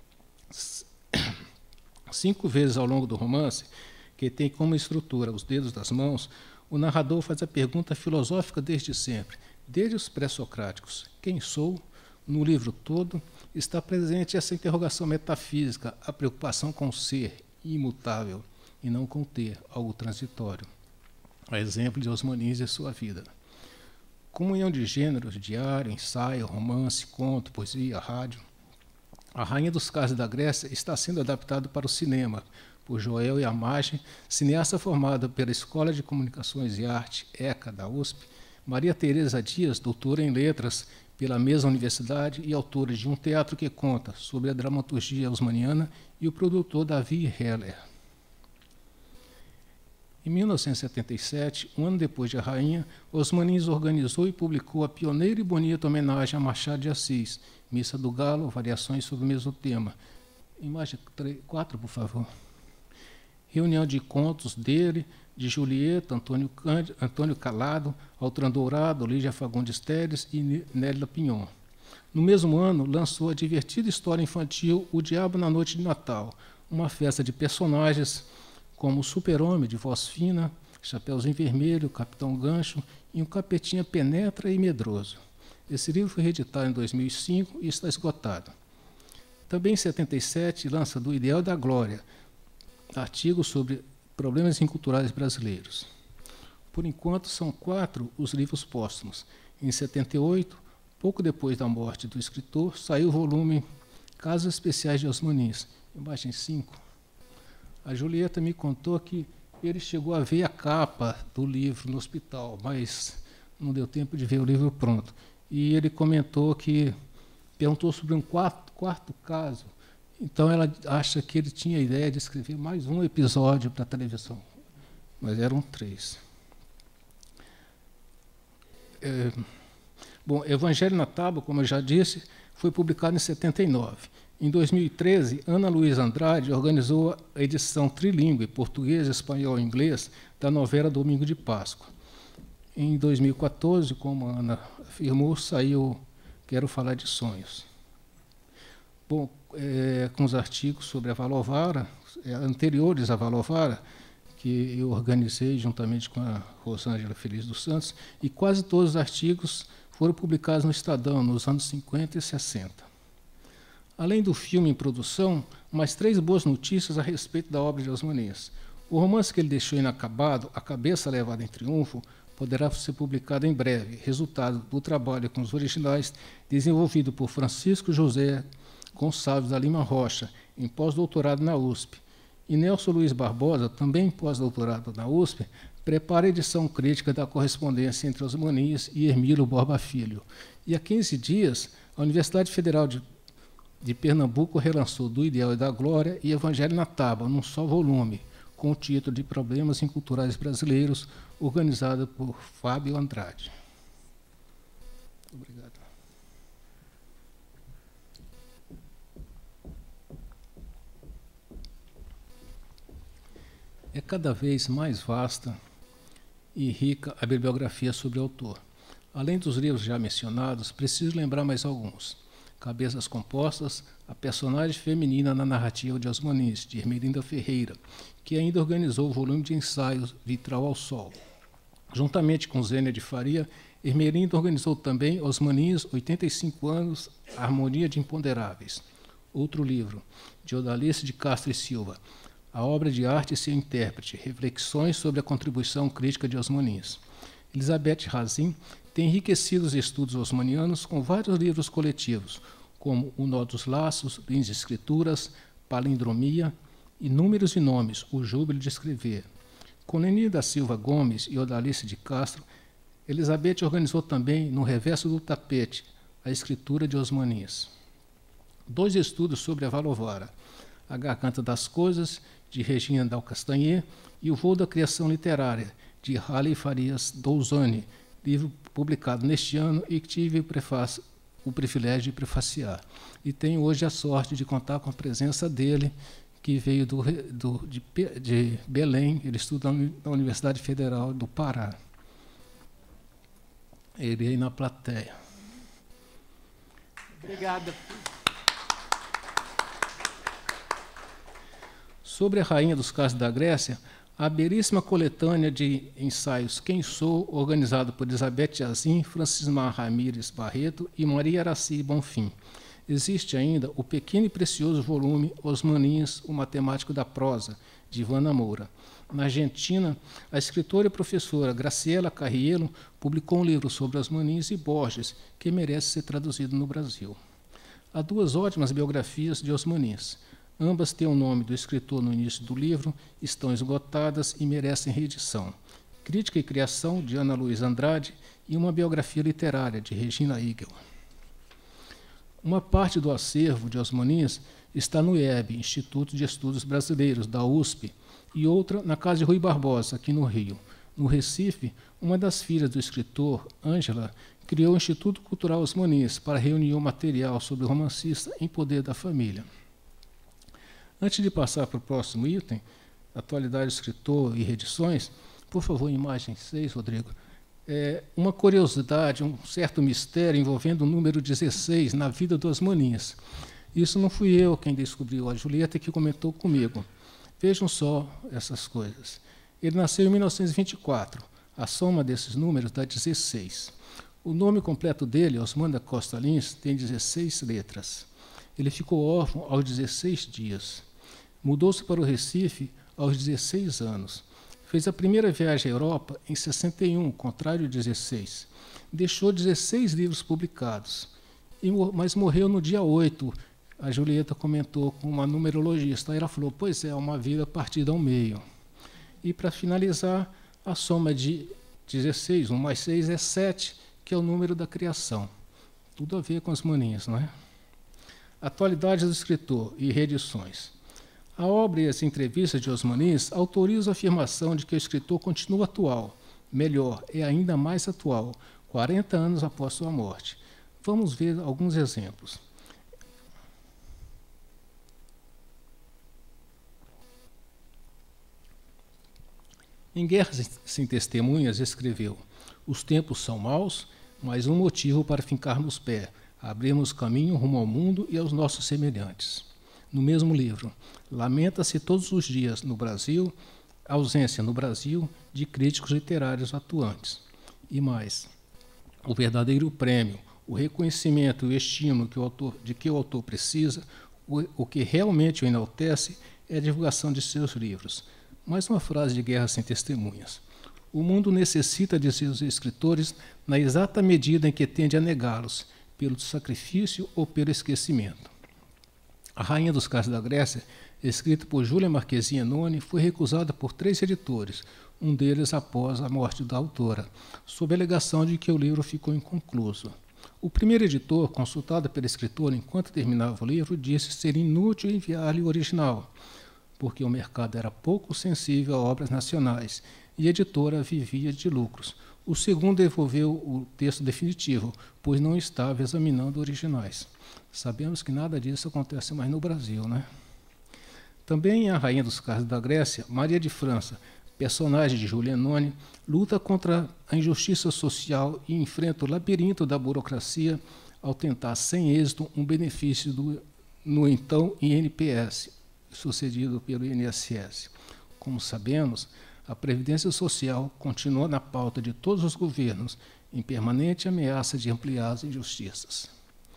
Cinco vezes ao longo do romance, que tem como estrutura os dedos das mãos, o narrador faz a pergunta filosófica desde sempre, desde os pré-socráticos: quem sou? No livro todo está presente essa interrogação metafísica, a preocupação com o ser imutável e não com o ter, algo transitório. A exemplo de Osmanis e sua vida. Comunhão de gêneros, diário, ensaio, romance, conto, poesia, rádio. A Rainha dos Casos da Grécia está sendo adaptado para o cinema por Joel Yamage, cineasta formada pela Escola de Comunicações e Arte, ECA, da U S P, Maria Tereza Dias, doutora em letras pela mesma universidade e autora de Um Teatro que Conta, sobre a dramaturgia osmaniana, e o produtor Davi Heller. Em mil novecentos e setenta e sete, um ano depois de A Rainha, Osmanis organizou e publicou a pioneira e bonita homenagem a Machado de Assis, Missa do Galo, variações sobre o mesmo tema. Imagem quatro, por favor. Reunião de contos dele, de Julieta, Antônio, Cândido, Antônio Calado, Altran Dourado, Lígia Fagundes Teles e Nélida Pinhon. No mesmo ano, lançou a divertida história infantil O Diabo na Noite de Natal, uma festa de personagens como o Super-Homem, de voz fina, Chapeuzinho Vermelho, Capitão Gancho e um Capetinha penetra e medroso. Esse livro foi reeditado em dois mil e cinco e está esgotado. Também em setenta e sete, lança Do Ideal da Glória, artigo sobre problemas inculturais brasileiros. Por enquanto, são quatro os livros póstumos. Em setenta e oito, pouco depois da morte do escritor, saiu o volume Casos Especiais de Osmanis, imagem cinco. A Julieta me contou que ele chegou a ver a capa do livro no hospital, mas não deu tempo de ver o livro pronto. E ele comentou que perguntou sobre um quarto, quarto caso. Então ela acha que ele tinha a ideia de escrever mais um episódio para a televisão, mas eram três. É, bom, Evangelho na Tábua, como eu já disse, foi publicado em setenta e nove. Em dois mil e treze, Ana Luísa Andrade organizou a edição trilingüe, português, espanhol e inglês, da novela Domingo de Páscoa. Em dois mil e quatorze, como a Ana afirmou, saiu Quero Falar de Sonhos. Bom, é, com os artigos sobre a Avalovara, é, anteriores à Avalovara, que eu organizei juntamente com a Rosângela Feliz dos Santos, e quase todos os artigos foram publicados no Estadão, nos anos cinquenta e sessenta. Além do filme em produção, mais três boas notícias a respeito da obra de Osmanis. O romance que ele deixou inacabado, A Cabeça Levada em Triunfo, poderá ser publicado em breve, resultado do trabalho com os originais desenvolvido por Francisco José Gonçalves da Lima Rocha, em pós-doutorado na U S P. E Nelson Luiz Barbosa, também em pós-doutorado na U S P, prepara a edição crítica da correspondência entre Osmanias e Hermílio Borba Filho. E há quinze dias, a Universidade Federal de, de Pernambuco relançou Do Ideal e da Glória e Evangelho na Tábua, num só volume, com o título de Problemas Inculturais Brasileiros, organizado por Fábio Andrade. Obrigado. É cada vez mais vasta e rica a bibliografia sobre o autor. Além dos livros já mencionados, preciso lembrar mais alguns. Cabeças Compostas, a personagem feminina na narrativa de Osmanias, de Ermelinda Ferreira, que ainda organizou o volume de ensaios Vitral ao Sol. Juntamente com Zênia de Faria, Ermelinda organizou também Osmanias, oitenta e cinco anos, Harmonia de Imponderáveis. Outro livro, de Odalice de Castro e Silva, A Obra de Arte e seu Intérprete, Reflexões sobre a Contribuição Crítica de Osmanias. Elizabeth Razin tem enriquecido os estudos osmanianos com vários livros coletivos, como O Nó dos Laços, Lins de Escrituras, Palindromia e Números e Nomes, O Júbilo de Escrever. Com Leni da Silva Gomes e Odalice de Castro, Elizabeth organizou também, No Reverso do Tapete, a escritura de Osmanias. Dois estudos sobre a Valovara, A Garganta das Coisas, de Regina Dal Castanher, e O Voo da Criação Literária, de Halley Farias Douzani, livro publicado neste ano e que tive o, prefácio, o privilégio de prefaciar. E tenho hoje a sorte de contar com a presença dele, que veio do, do, de, de Belém, ele estuda na Universidade Federal do Pará. Ele aí na plateia. Obrigada. Sobre a Rainha dos Casos da Grécia, a belíssima coletânea de ensaios Quem Sou, organizado por Elizabeth Yazin, Francismar Ramírez Barreto e Maria Araci Bonfim. Existe ainda o pequeno e precioso volume Osmanias, o Matemático da Prosa, de Ivana Moura. Na Argentina, a escritora e professora Graciela Carrielo publicou um livro sobre Osmanias e Borges, que merece ser traduzido no Brasil. Há duas ótimas biografias de Osmanias. Ambas têm o nome do escritor no início do livro, estão esgotadas e merecem reedição. Crítica e Criação, de Ana Luísa Andrade, e uma biografia literária, de Regina Igel. Uma parte do acervo de Osmanias está no I E B, Instituto de Estudos Brasileiros, da U S P, e outra na Casa de Rui Barbosa, aqui no Rio. No Recife, uma das filhas do escritor, Ângela, criou o Instituto Cultural Osmanias para reunir o material sobre o romancista em poder da família. Antes de passar para o próximo item, atualidade do escritor e reedições, por favor, imagem seis, Rodrigo. É uma curiosidade, um certo mistério envolvendo o número dezesseis na vida do Osmanias. Isso não fui eu quem descobriu, a Julieta que comentou comigo. Vejam só essas coisas. Ele nasceu em mil novecentos e vinte e quatro. A soma desses números dá dezesseis. O nome completo dele, Osmando da Costa Lins, tem dezesseis letras. Ele ficou órfão aos dezesseis dias. Mudou-se para o Recife aos dezesseis anos. Fez a primeira viagem à Europa em sessenta e um, contrário dezesseis. Deixou dezesseis livros publicados, e, mas morreu no dia oito. A Julieta comentou com uma numerologista. Aí ela falou, pois é, uma vida partida ao meio. E, para finalizar, a soma de dezesseis, um mais seis é sete, que é o número da criação. Tudo a ver com as maninhas, não é? Atualidades do escritor e reedições. A obra e as entrevistas de Osmanias autorizam a afirmação de que o escritor continua atual. Melhor, é ainda mais atual, quarenta anos após sua morte. Vamos ver alguns exemplos. Em Guerras Sem Testemunhas, escreveu: os tempos são maus, mas um motivo para fincarmos pé, abrirmos caminho rumo ao mundo e aos nossos semelhantes. No mesmo livro, lamenta-se todos os dias no Brasil, a ausência no Brasil de críticos literários atuantes. E mais, o verdadeiro prêmio, o reconhecimento e o estímulo que o autor, de que o autor precisa, o, o que realmente o enaltece, é a divulgação de seus livros. Mais uma frase de Guerra Sem Testemunhas. O mundo necessita de seus escritores na exata medida em que tende a negá-los, pelo sacrifício ou pelo esquecimento. A Rainha dos Cais da Grécia, escrita por Júlia Marquezine Noni, foi recusada por três editores, um deles após a morte da autora, sob a alegação de que o livro ficou inconcluso. O primeiro editor, consultado pela escritora enquanto terminava o livro, disse ser inútil enviar-lhe o original, porque o mercado era pouco sensível a obras nacionais e a editora vivia de lucros. O segundo devolveu o texto definitivo, pois não estava examinando originais. Sabemos que nada disso acontece mais no Brasil, né? Também a Rainha dos Cais da Grécia, Maria de França, personagem de Júlia Noni, luta contra a injustiça social e enfrenta o labirinto da burocracia ao tentar, sem êxito, um benefício do, no então I N P S, sucedido pelo I N S S. Como sabemos, a Previdência Social continua na pauta de todos os governos, em permanente ameaça de ampliar as injustiças.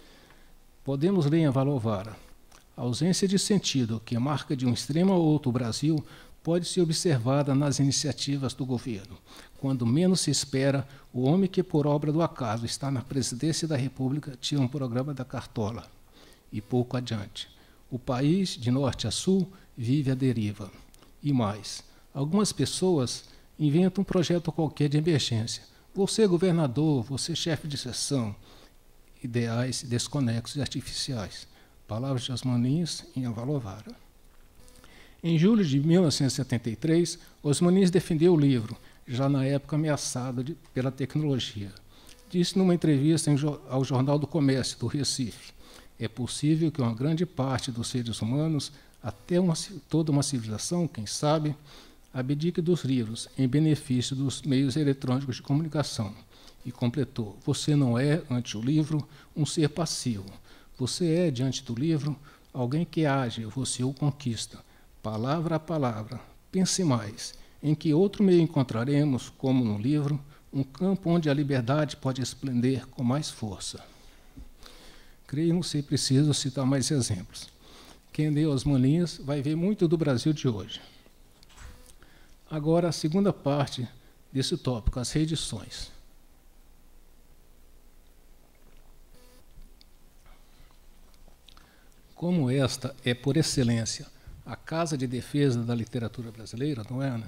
Podemos ler em Avalovara: a ausência de sentido que marca de um extremo ao outro o Brasil pode ser observada nas iniciativas do governo. Quando menos se espera, o homem que, por obra do acaso, está na presidência da República tira um programa da cartola. E pouco adiante. O país, de norte a sul, vive à deriva. E mais, algumas pessoas inventam um projeto qualquer de emergência. Você governador, você chefe de seção. Ideais desconexos e artificiais. Palavras de Osmanins em Avalovara. Em julho de mil novecentos e setenta e três, Osmanins defendeu o livro, já na época ameaçado de, pela tecnologia. Disse numa entrevista em, ao Jornal do Comércio, do Recife: é possível que uma grande parte dos seres humanos, até uma, toda uma civilização, quem sabe, abdique dos livros em benefício dos meios eletrônicos de comunicação. E completou: você não é, ante o livro, um ser passivo. Você é, diante do livro, alguém que age, você o conquista. Palavra a palavra, pense mais, em que outro meio encontraremos, como no livro, um campo onde a liberdade pode esplender com mais força. Creio não ser preciso citar mais exemplos. Quem lê Osmanins vai ver muito do Brasil de hoje. Agora, a segunda parte desse tópico, as reedições. Como esta é, por excelência, a casa de defesa da literatura brasileira, não é, né?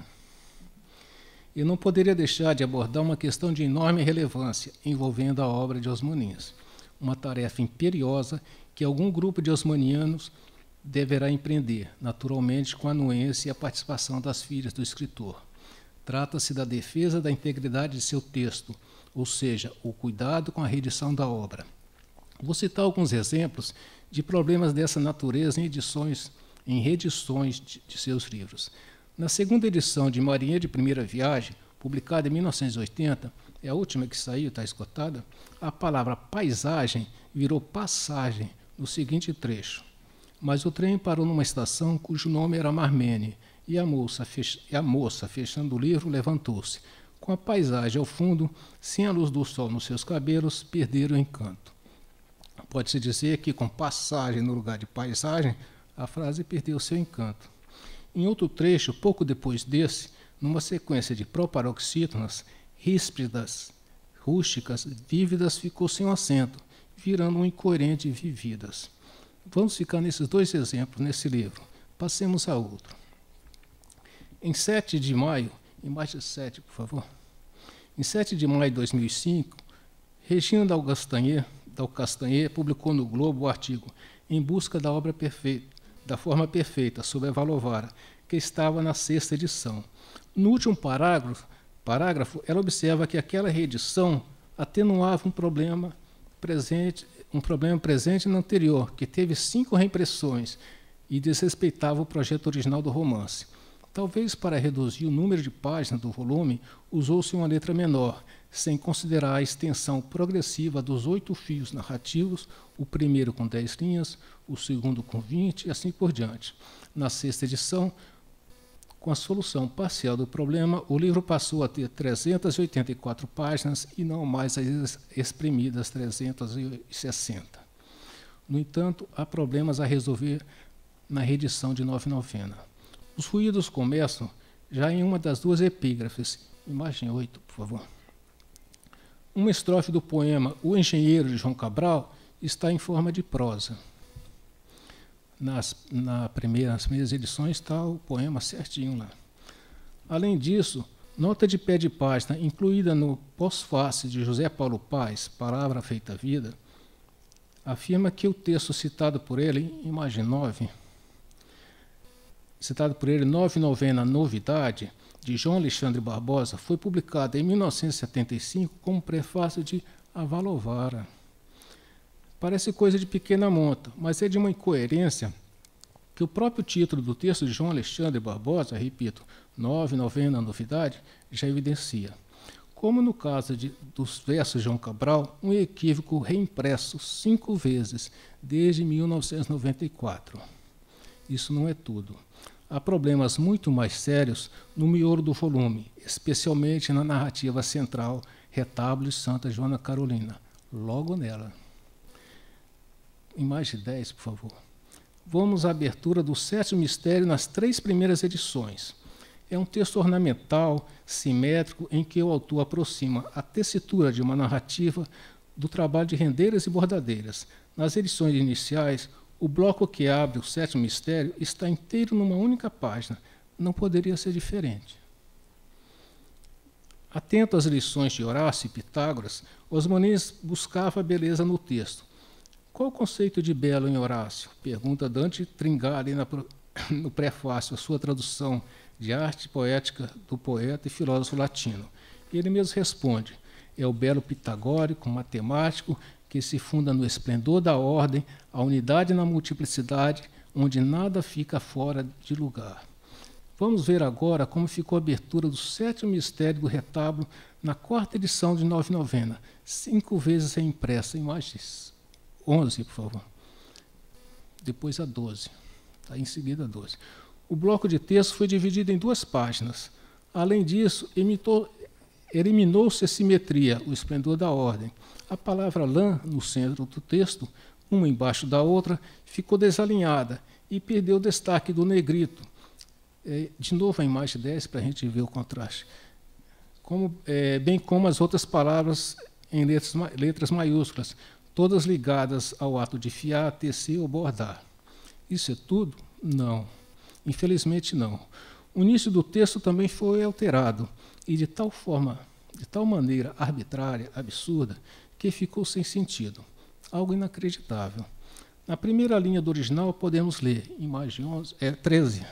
Eu não poderia deixar de abordar uma questão de enorme relevância envolvendo a obra de Osmanins, uma tarefa imperiosa que algum grupo de osmanianos deverá empreender, naturalmente com a anuência e a participação das filhas do escritor. Trata-se da defesa da integridade de seu texto, ou seja, o cuidado com a reedição da obra. Vou citar alguns exemplos de problemas dessa natureza em edições em reedições de, de seus livros. Na segunda edição de Marinha de Primeira Viagem, publicada em mil novecentos e oitenta, é a última que saiu, está esgotada, a palavra paisagem virou passagem no seguinte trecho: mas o trem parou numa estação cujo nome era Marmene, e a moça, fech... e a moça fechando o livro, levantou-se. Com a paisagem ao fundo, sem a luz do sol nos seus cabelos, perderam o encanto. Pode-se dizer que, com passagem no lugar de paisagem, a frase perdeu seu encanto. Em outro trecho, pouco depois desse, numa sequência de proparoxítonas, ríspidas, rústicas, vívidas, ficou sem um acento, virando um incoerente vividas. Vamos ficar nesses dois exemplos nesse livro. Passemos a outro. Em sete de maio, imagem sete, por favor. Em sete de maio de dois mil e cinco, Regina Dal Castanher, Dal Castanher publicou no Globo o artigo Em Busca da Obra Perfeita, da Forma Perfeita, sobre Avalovara, que estava na sexta edição. No último parágrafo, parágrafo, ela observa que aquela reedição atenuava um problema presente, um problema presente no anterior, que teve cinco reimpressões e desrespeitava o projeto original do romance. Talvez para reduzir o número de páginas do volume, usou-se uma letra menor, sem considerar a extensão progressiva dos oito fios narrativos, o primeiro com dez linhas, o segundo com vinte e assim por diante. Na sexta edição, com a solução parcial do problema, o livro passou a ter trezentas e oitenta e quatro páginas e não mais as exprimidas trezentas e sessenta. No entanto, há problemas a resolver na reedição de Nova Novena. Os ruídos começam já em uma das duas epígrafes. Imagem oito, por favor. Uma estrofe do poema O Engenheiro, de João Cabral, está em forma de prosa. Nas, na primeira, nas primeiras edições está o poema certinho lá. Além disso, nota de pé de página, incluída no pós-fácil de José Paulo Paes, Palavra Feita Vida, afirma que o texto citado por ele, imagem nove, citado por ele, Nove Novena Novidade, de João Alexandre Barbosa, foi publicado em mil novecentos e setenta e cinco como prefácio de Avalovara. Parece coisa de pequena monta, mas é de uma incoerência que o próprio título do texto de João Alexandre Barbosa, repito, Nove Novena Novidade, já evidencia. Como no caso de, dos versos de João Cabral, um equívoco reimpresso cinco vezes desde mil novecentos e noventa e quatro. Isso não é tudo. Há problemas muito mais sérios no miolo do volume, especialmente na narrativa central, Retábulo de Santa Joana Carolina, logo nela. Imagem dez, por favor. Vamos à abertura do Sétimo Mistério nas três primeiras edições. É um texto ornamental, simétrico, em que o autor aproxima a tessitura de uma narrativa do trabalho de rendeiras e bordadeiras. Nas edições iniciais, o bloco que abre o Sétimo Mistério está inteiro numa única página. Não poderia ser diferente. Atento às lições de Horácio e Pitágoras, Osmanias buscava a beleza no texto. Qual o conceito de belo em Horácio? Pergunta Dante Tringali no prefácio, a sua tradução de arte poética do poeta e filósofo latino. E ele mesmo responde, é o belo pitagórico, matemático, que se funda no esplendor da ordem, a unidade na multiplicidade, onde nada fica fora de lugar. Vamos ver agora como ficou a abertura do Sétimo Mistério do Retábulo na quarta edição de Nove Novena, cinco vezes reimpressa. Imagens onze, por favor. Depois a doze. Tá, em seguida a doze. O bloco de texto foi dividido em duas páginas. Além disso, eliminou-se a simetria, o esplendor da ordem. A palavra lã, no centro do texto, uma embaixo da outra, ficou desalinhada e perdeu o destaque do negrito. É, de novo a imagem dez, para a gente ver o contraste. Como, é, bem como as outras palavras em letras, letras maiúsculas, todas ligadas ao ato de fiar, tecer ou bordar. Isso é tudo? Não. Infelizmente não. O início do texto também foi alterado, e de tal forma, de tal maneira arbitrária, absurda, que ficou sem sentido. Algo inacreditável. Na primeira linha do original podemos ler, imagem onze, é, treze.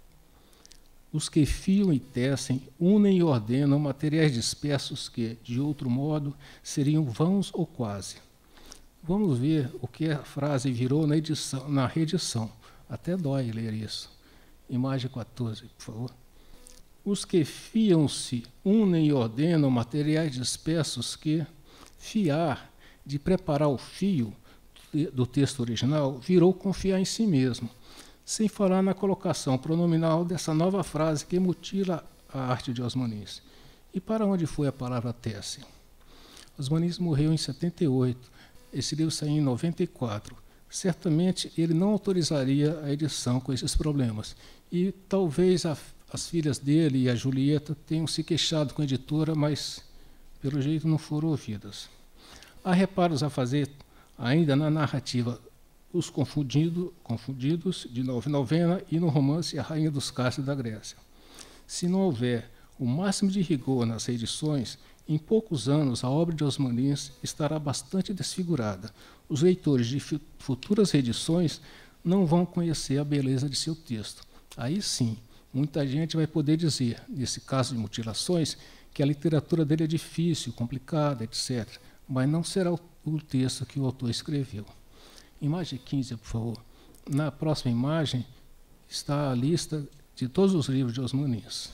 Os que fiam e tecem, unem e ordenam materiais dispersos que, de outro modo, seriam vãos ou quase. Vamos ver o que a frase virou na, edição, na reedição. Até dói ler isso. Imagem quatorze, por favor. Os que fiam-se, unem e ordenam materiais dispersos que, fiar, de preparar o fio do texto original, virou confiar em si mesmo, sem falar na colocação pronominal dessa nova frase que mutila a arte de Osmanias. E para onde foi a palavra tece? Osmanias morreu em setenta e oito, esse livro saiu em noventa e quatro. Certamente ele não autorizaria a edição com esses problemas, e talvez a, as filhas dele e a Julieta tenham se queixado com a editora, mas pelo jeito não foram ouvidas. Há reparos a fazer ainda na narrativa Os Confundido, Confundidos, de Nove Novena, e no romance A Rainha dos Cárceres da Grécia. Se não houver o máximo de rigor nas reedições, em poucos anos a obra de Osmanias estará bastante desfigurada. Os leitores de futuras reedições não vão conhecer a beleza de seu texto. Aí sim, muita gente vai poder dizer, nesse caso de mutilações, que a literatura dele é difícil, complicada, etcétera, mas não será o, o texto que o autor escreveu. Imagem quinze, por favor. Na próxima imagem está a lista de todos os livros de Osmanias.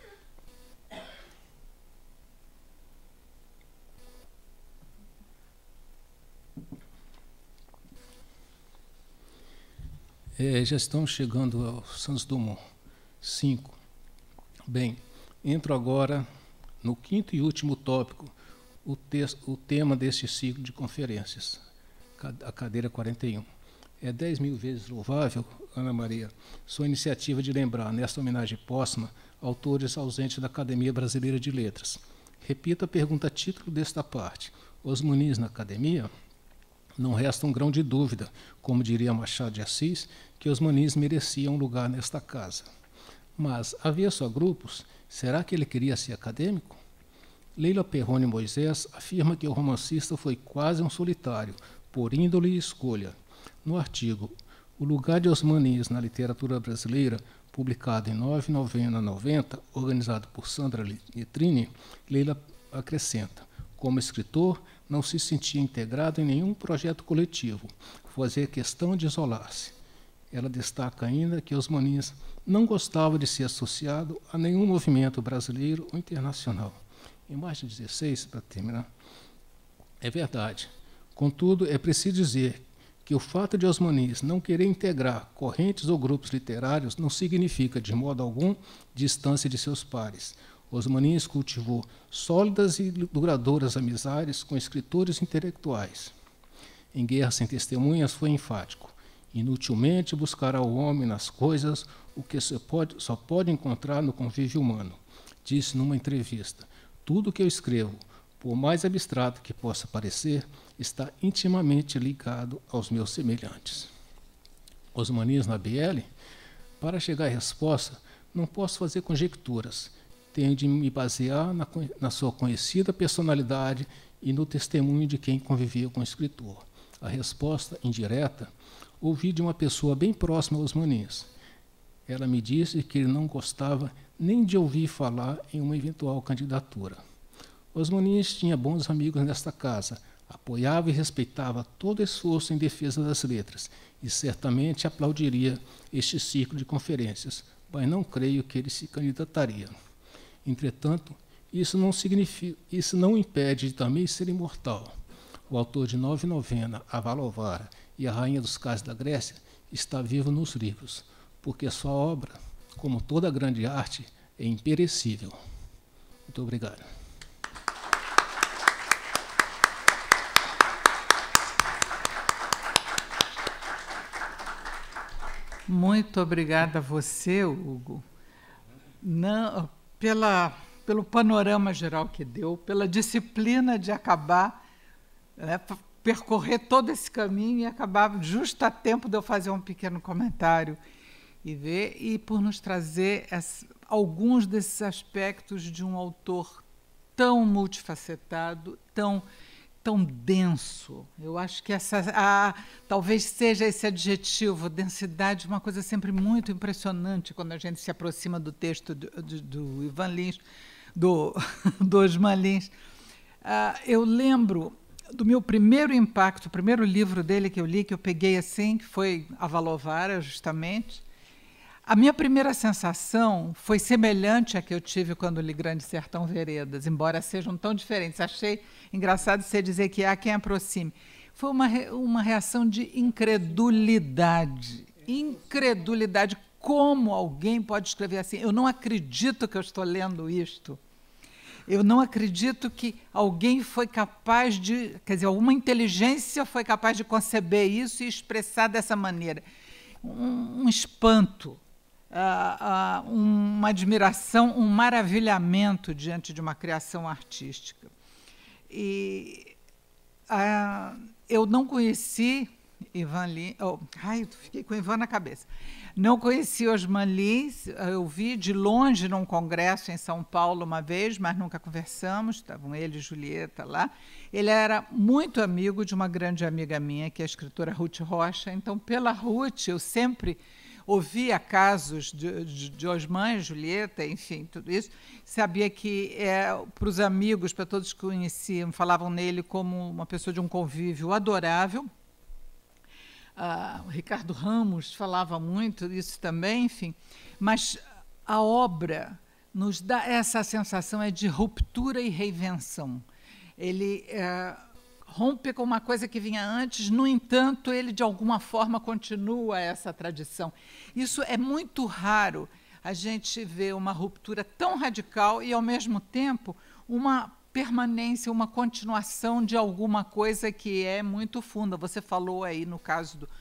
É, já estamos chegando ao Santos Dumont. Cinco. Bem, entro agora no quinto e último tópico, o, texto, o tema deste ciclo de conferências, a cadeira quarenta e um. É dez mil vezes louvável, Ana Maria, sua iniciativa de lembrar, nesta homenagem póstuma, autores ausentes da Academia Brasileira de Letras. Repito a pergunta título desta parte. Os Muniz na Academia? Não resta um grão de dúvida, como diria Machado de Assis, que os Muniz mereciam um lugar nesta casa. Mas, avesso a grupos, será que ele queria ser acadêmico? Leila Perrone Moisés afirma que o romancista foi quase um solitário, por índole e escolha. No artigo O Lugar de Osmanis na Literatura Brasileira, publicado em nove de novembro de noventa, organizado por Sandra Letrini, Leila acrescenta: como escritor, não se sentia integrado em nenhum projeto coletivo, fazia questão de isolar-se. Ela destaca ainda que Osmanis não gostava de ser associado a nenhum movimento brasileiro ou internacional. Em mais de dezesseis, para terminar, é verdade. Contudo, é preciso dizer que o fato de Osmanis não querer integrar correntes ou grupos literários não significa, de modo algum, distância de seus pares. Osmanis cultivou sólidas e duradouras amizades com escritores intelectuais. Em Guerra Sem Testemunhas foi enfático: inutilmente buscar ao homem nas coisas o que só pode, só pode encontrar no convívio humano. Disse numa entrevista: tudo o que eu escrevo, por mais abstrato que possa parecer, está intimamente ligado aos meus semelhantes. Osmanis na B L? Para chegar à resposta, não posso fazer conjecturas. Tenho de me basear na, na sua conhecida personalidade e no testemunho de quem convivia com o escritor. A resposta, indireta, ouvi de uma pessoa bem próxima a Osmanis. Ela me disse que ele não gostava nem de ouvir falar em uma eventual candidatura. Osmanis tinha bons amigos nesta casa, apoiava e respeitava todo esforço em defesa das letras e certamente aplaudiria este ciclo de conferências, mas não creio que ele se candidataria. Entretanto, isso não significa, isso não impede de também ser imortal. O autor de Nove Novena, Avalovara e A Rainha dos Cais da Grécia está vivo nos livros, porque sua obra, como toda grande arte, é imperecível. Muito obrigado. Muito obrigada a você, Hugo, Não, pela, pelo panorama geral que deu, pela disciplina de acabar, né, percorrer todo esse caminho e acabar justo a tempo de eu fazer um pequeno comentário e ver, e por nos trazer as, alguns desses aspectos de um autor tão multifacetado, tão tão denso. Eu acho que essa, a, talvez seja esse adjetivo, densidade, uma coisa sempre muito impressionante quando a gente se aproxima do texto do, do, do Ivan Lins, do, do Osman Lins. Uh, eu lembro do meu primeiro impacto, o primeiro livro dele que eu li, que eu peguei assim, que foi Avalovara, justamente. A minha primeira sensação foi semelhante à que eu tive quando li Grande Sertão Veredas, embora sejam tão diferentes. Achei engraçado você dizer que há quem aproxime. Foi uma, uma reação de incredulidade. Incredulidade. Como alguém pode escrever assim? Eu não acredito que eu estou lendo isto. Eu não acredito que alguém foi capaz de... Quer dizer, alguma inteligência foi capaz de conceber isso e expressar dessa maneira. Um, um espanto. Uh, uh, uma admiração, um maravilhamento diante de uma criação artística. E uh, eu não conheci Ivan Lins, oh, ai, fiquei com Ivan na cabeça. Não conheci Osman Lins, eu vi de longe num congresso em São Paulo uma vez, mas nunca conversamos, estavam ele e Julieta lá. Ele era muito amigo de uma grande amiga minha, que é a escritora Ruth Rocha, então pela Ruth eu sempre ouvia casos de, de, de Osman, Julieta, enfim, tudo isso. Sabia que, é, para os amigos, para todos que conheciam, falavam nele como uma pessoa de um convívio adorável. Ah, o Ricardo Ramos falava muito disso também, enfim. Mas a obra nos dá essa sensação é de ruptura e reinvenção. Ele... É, rompe com uma coisa que vinha antes, no entanto, ele, de alguma forma, continua essa tradição. Isso é muito raro, a gente vê uma ruptura tão radical e, ao mesmo tempo, uma permanência, uma continuação de alguma coisa que é muito funda. Você falou aí, no caso do,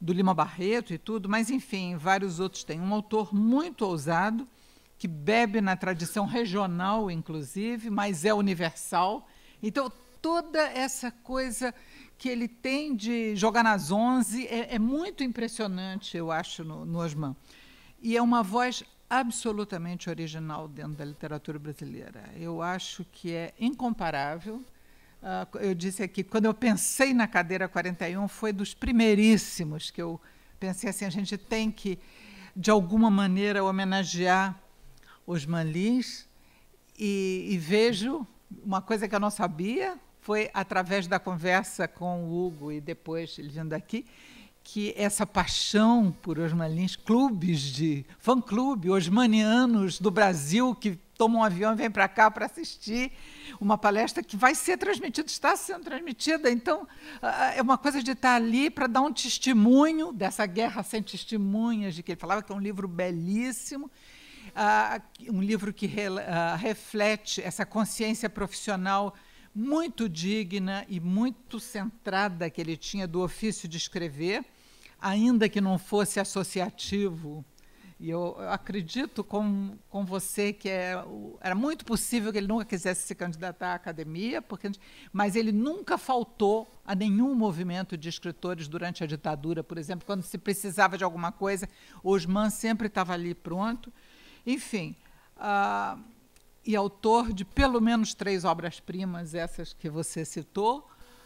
do Lima Barreto e tudo, mas, enfim, vários outros têm. Um autor muito ousado, que bebe na tradição regional, inclusive, mas é universal. Então, toda essa coisa que ele tem de jogar nas onze é, é muito impressionante, eu acho, no, no Osman. E é uma voz absolutamente original dentro da literatura brasileira. Eu acho que é incomparável. Uh, eu disse aqui, quando eu pensei na Cadeira quarenta e um, foi dos primeiríssimos que eu pensei assim, a gente tem que, de alguma maneira, homenagear Osman Lins, e, e vejo uma coisa que eu não sabia, foi através da conversa com o Hugo e depois ele vindo aqui, que essa paixão por Osman Lins, clubes de fã-clube osmanianos do Brasil que tomam um avião e vêm para cá para assistir uma palestra que vai ser transmitida, está sendo transmitida. Então, é uma coisa de estar ali para dar um testemunho dessa guerra sem testemunhas, de que ele falava que é um livro belíssimo, uh, um livro que re, uh, reflete essa consciência profissional muito digna e muito centrada que ele tinha do ofício de escrever, ainda que não fosse associativo. E eu acredito com, com você que é, era muito possível que ele nunca quisesse se candidatar à academia, porque, mas ele nunca faltou a nenhum movimento de escritores durante a ditadura, por exemplo, quando se precisava de alguma coisa, Osman sempre estava ali pronto. Enfim, ah, e autor de pelo menos três obras-primas, essas que você citou,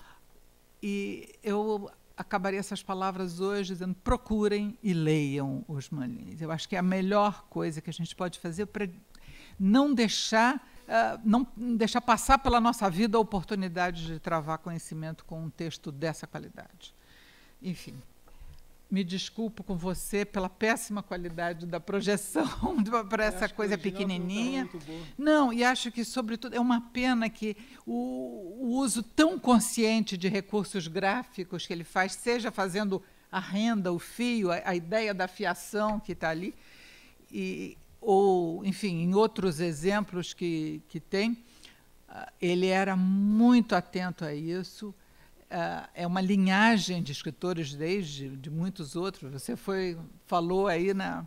e eu acabaria essas palavras hoje dizendo, procurem e leiam Osman Lins. Eu acho que é a melhor coisa que a gente pode fazer para não deixar, uh, não deixar passar pela nossa vida a oportunidade de travar conhecimento com um texto dessa qualidade. Enfim, me desculpo com você pela péssima qualidade da projeção para essa coisa pequenininha. Não, e acho que, sobretudo, é uma pena que o, o uso tão consciente de recursos gráficos que ele faz, seja fazendo a renda, o fio, a, a ideia da fiação que está ali, e, ou, enfim, em outros exemplos que, que tem, ele era muito atento a isso. Uh, é uma linhagem de escritores desde de muitos outros. Você foi, falou aí na,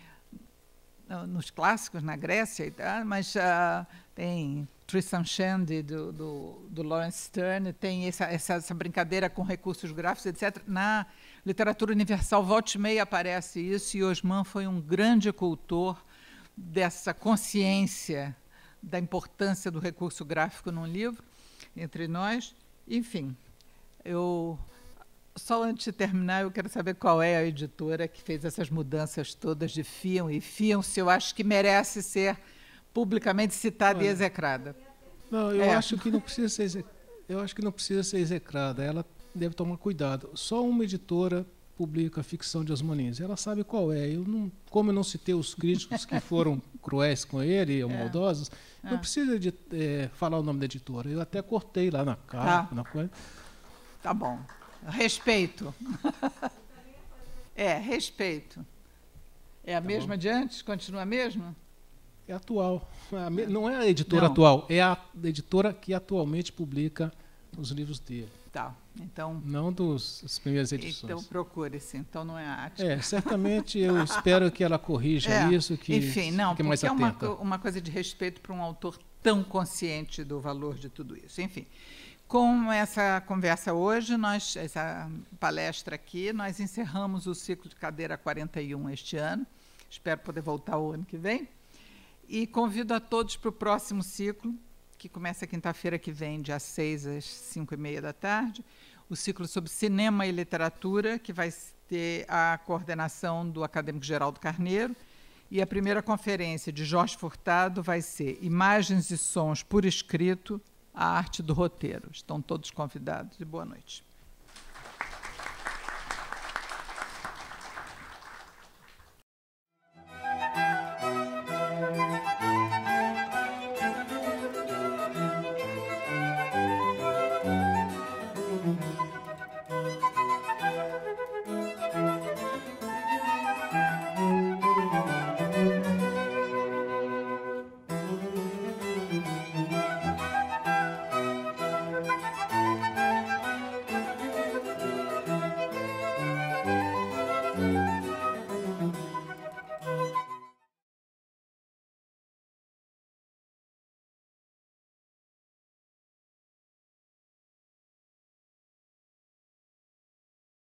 nos clássicos, na Grécia, e tal, mas uh, tem Tristan Shandy, do, do, do Lawrence Stern, tem essa, essa, essa brincadeira com recursos gráficos, etcétera. Na literatura universal, volta e meia aparece isso, e Osman foi um grande cultor dessa consciência da importância do recurso gráfico num livro, entre nós. Enfim, eu, só antes de terminar, eu quero saber qual é a editora que fez essas mudanças todas de Fiam e Fiam, se eu acho que merece ser publicamente citada Olha, e execrada. Não, eu é. acho que não precisa ser, eu acho que não precisa ser execrada. Ela deve tomar cuidado. Só uma editora publica a ficção de Osman Lins. Ela sabe qual é. Eu não, como eu não citei os críticos que foram cruéis com ele, ou é. maldosos, é. não precisa de, é, falar o nome da editora. Eu até cortei lá na cara, ah. na coisa. Tá bom. Respeito. É, respeito. É a tá mesma bom. de antes? Continua a mesma? É atual. Não é a editora não. atual, é a editora que atualmente publica os livros dele. Tá. Então, não dos, das primeiras edições. Então procure-se. Então não é a Ática. É, certamente eu espero que ela corrija é, isso, que enfim, não, fique mais porque atenta. é uma, uma coisa de respeito para um autor tão consciente do valor de tudo isso. Enfim. Com essa conversa hoje, nós, essa palestra aqui, nós encerramos o ciclo de Cadeira quarenta e um este ano. Espero poder voltar o ano que vem. E convido a todos para o próximo ciclo, que começa quinta-feira que vem, dia seis às cinco e meia da tarde. O ciclo sobre cinema e literatura, que vai ter a coordenação do acadêmico Geraldo Carneiro. E a primeira conferência de Jorge Furtado vai ser Imagens e Sons por Escrito, a arte do roteiro. Estão todos convidados e boa noite.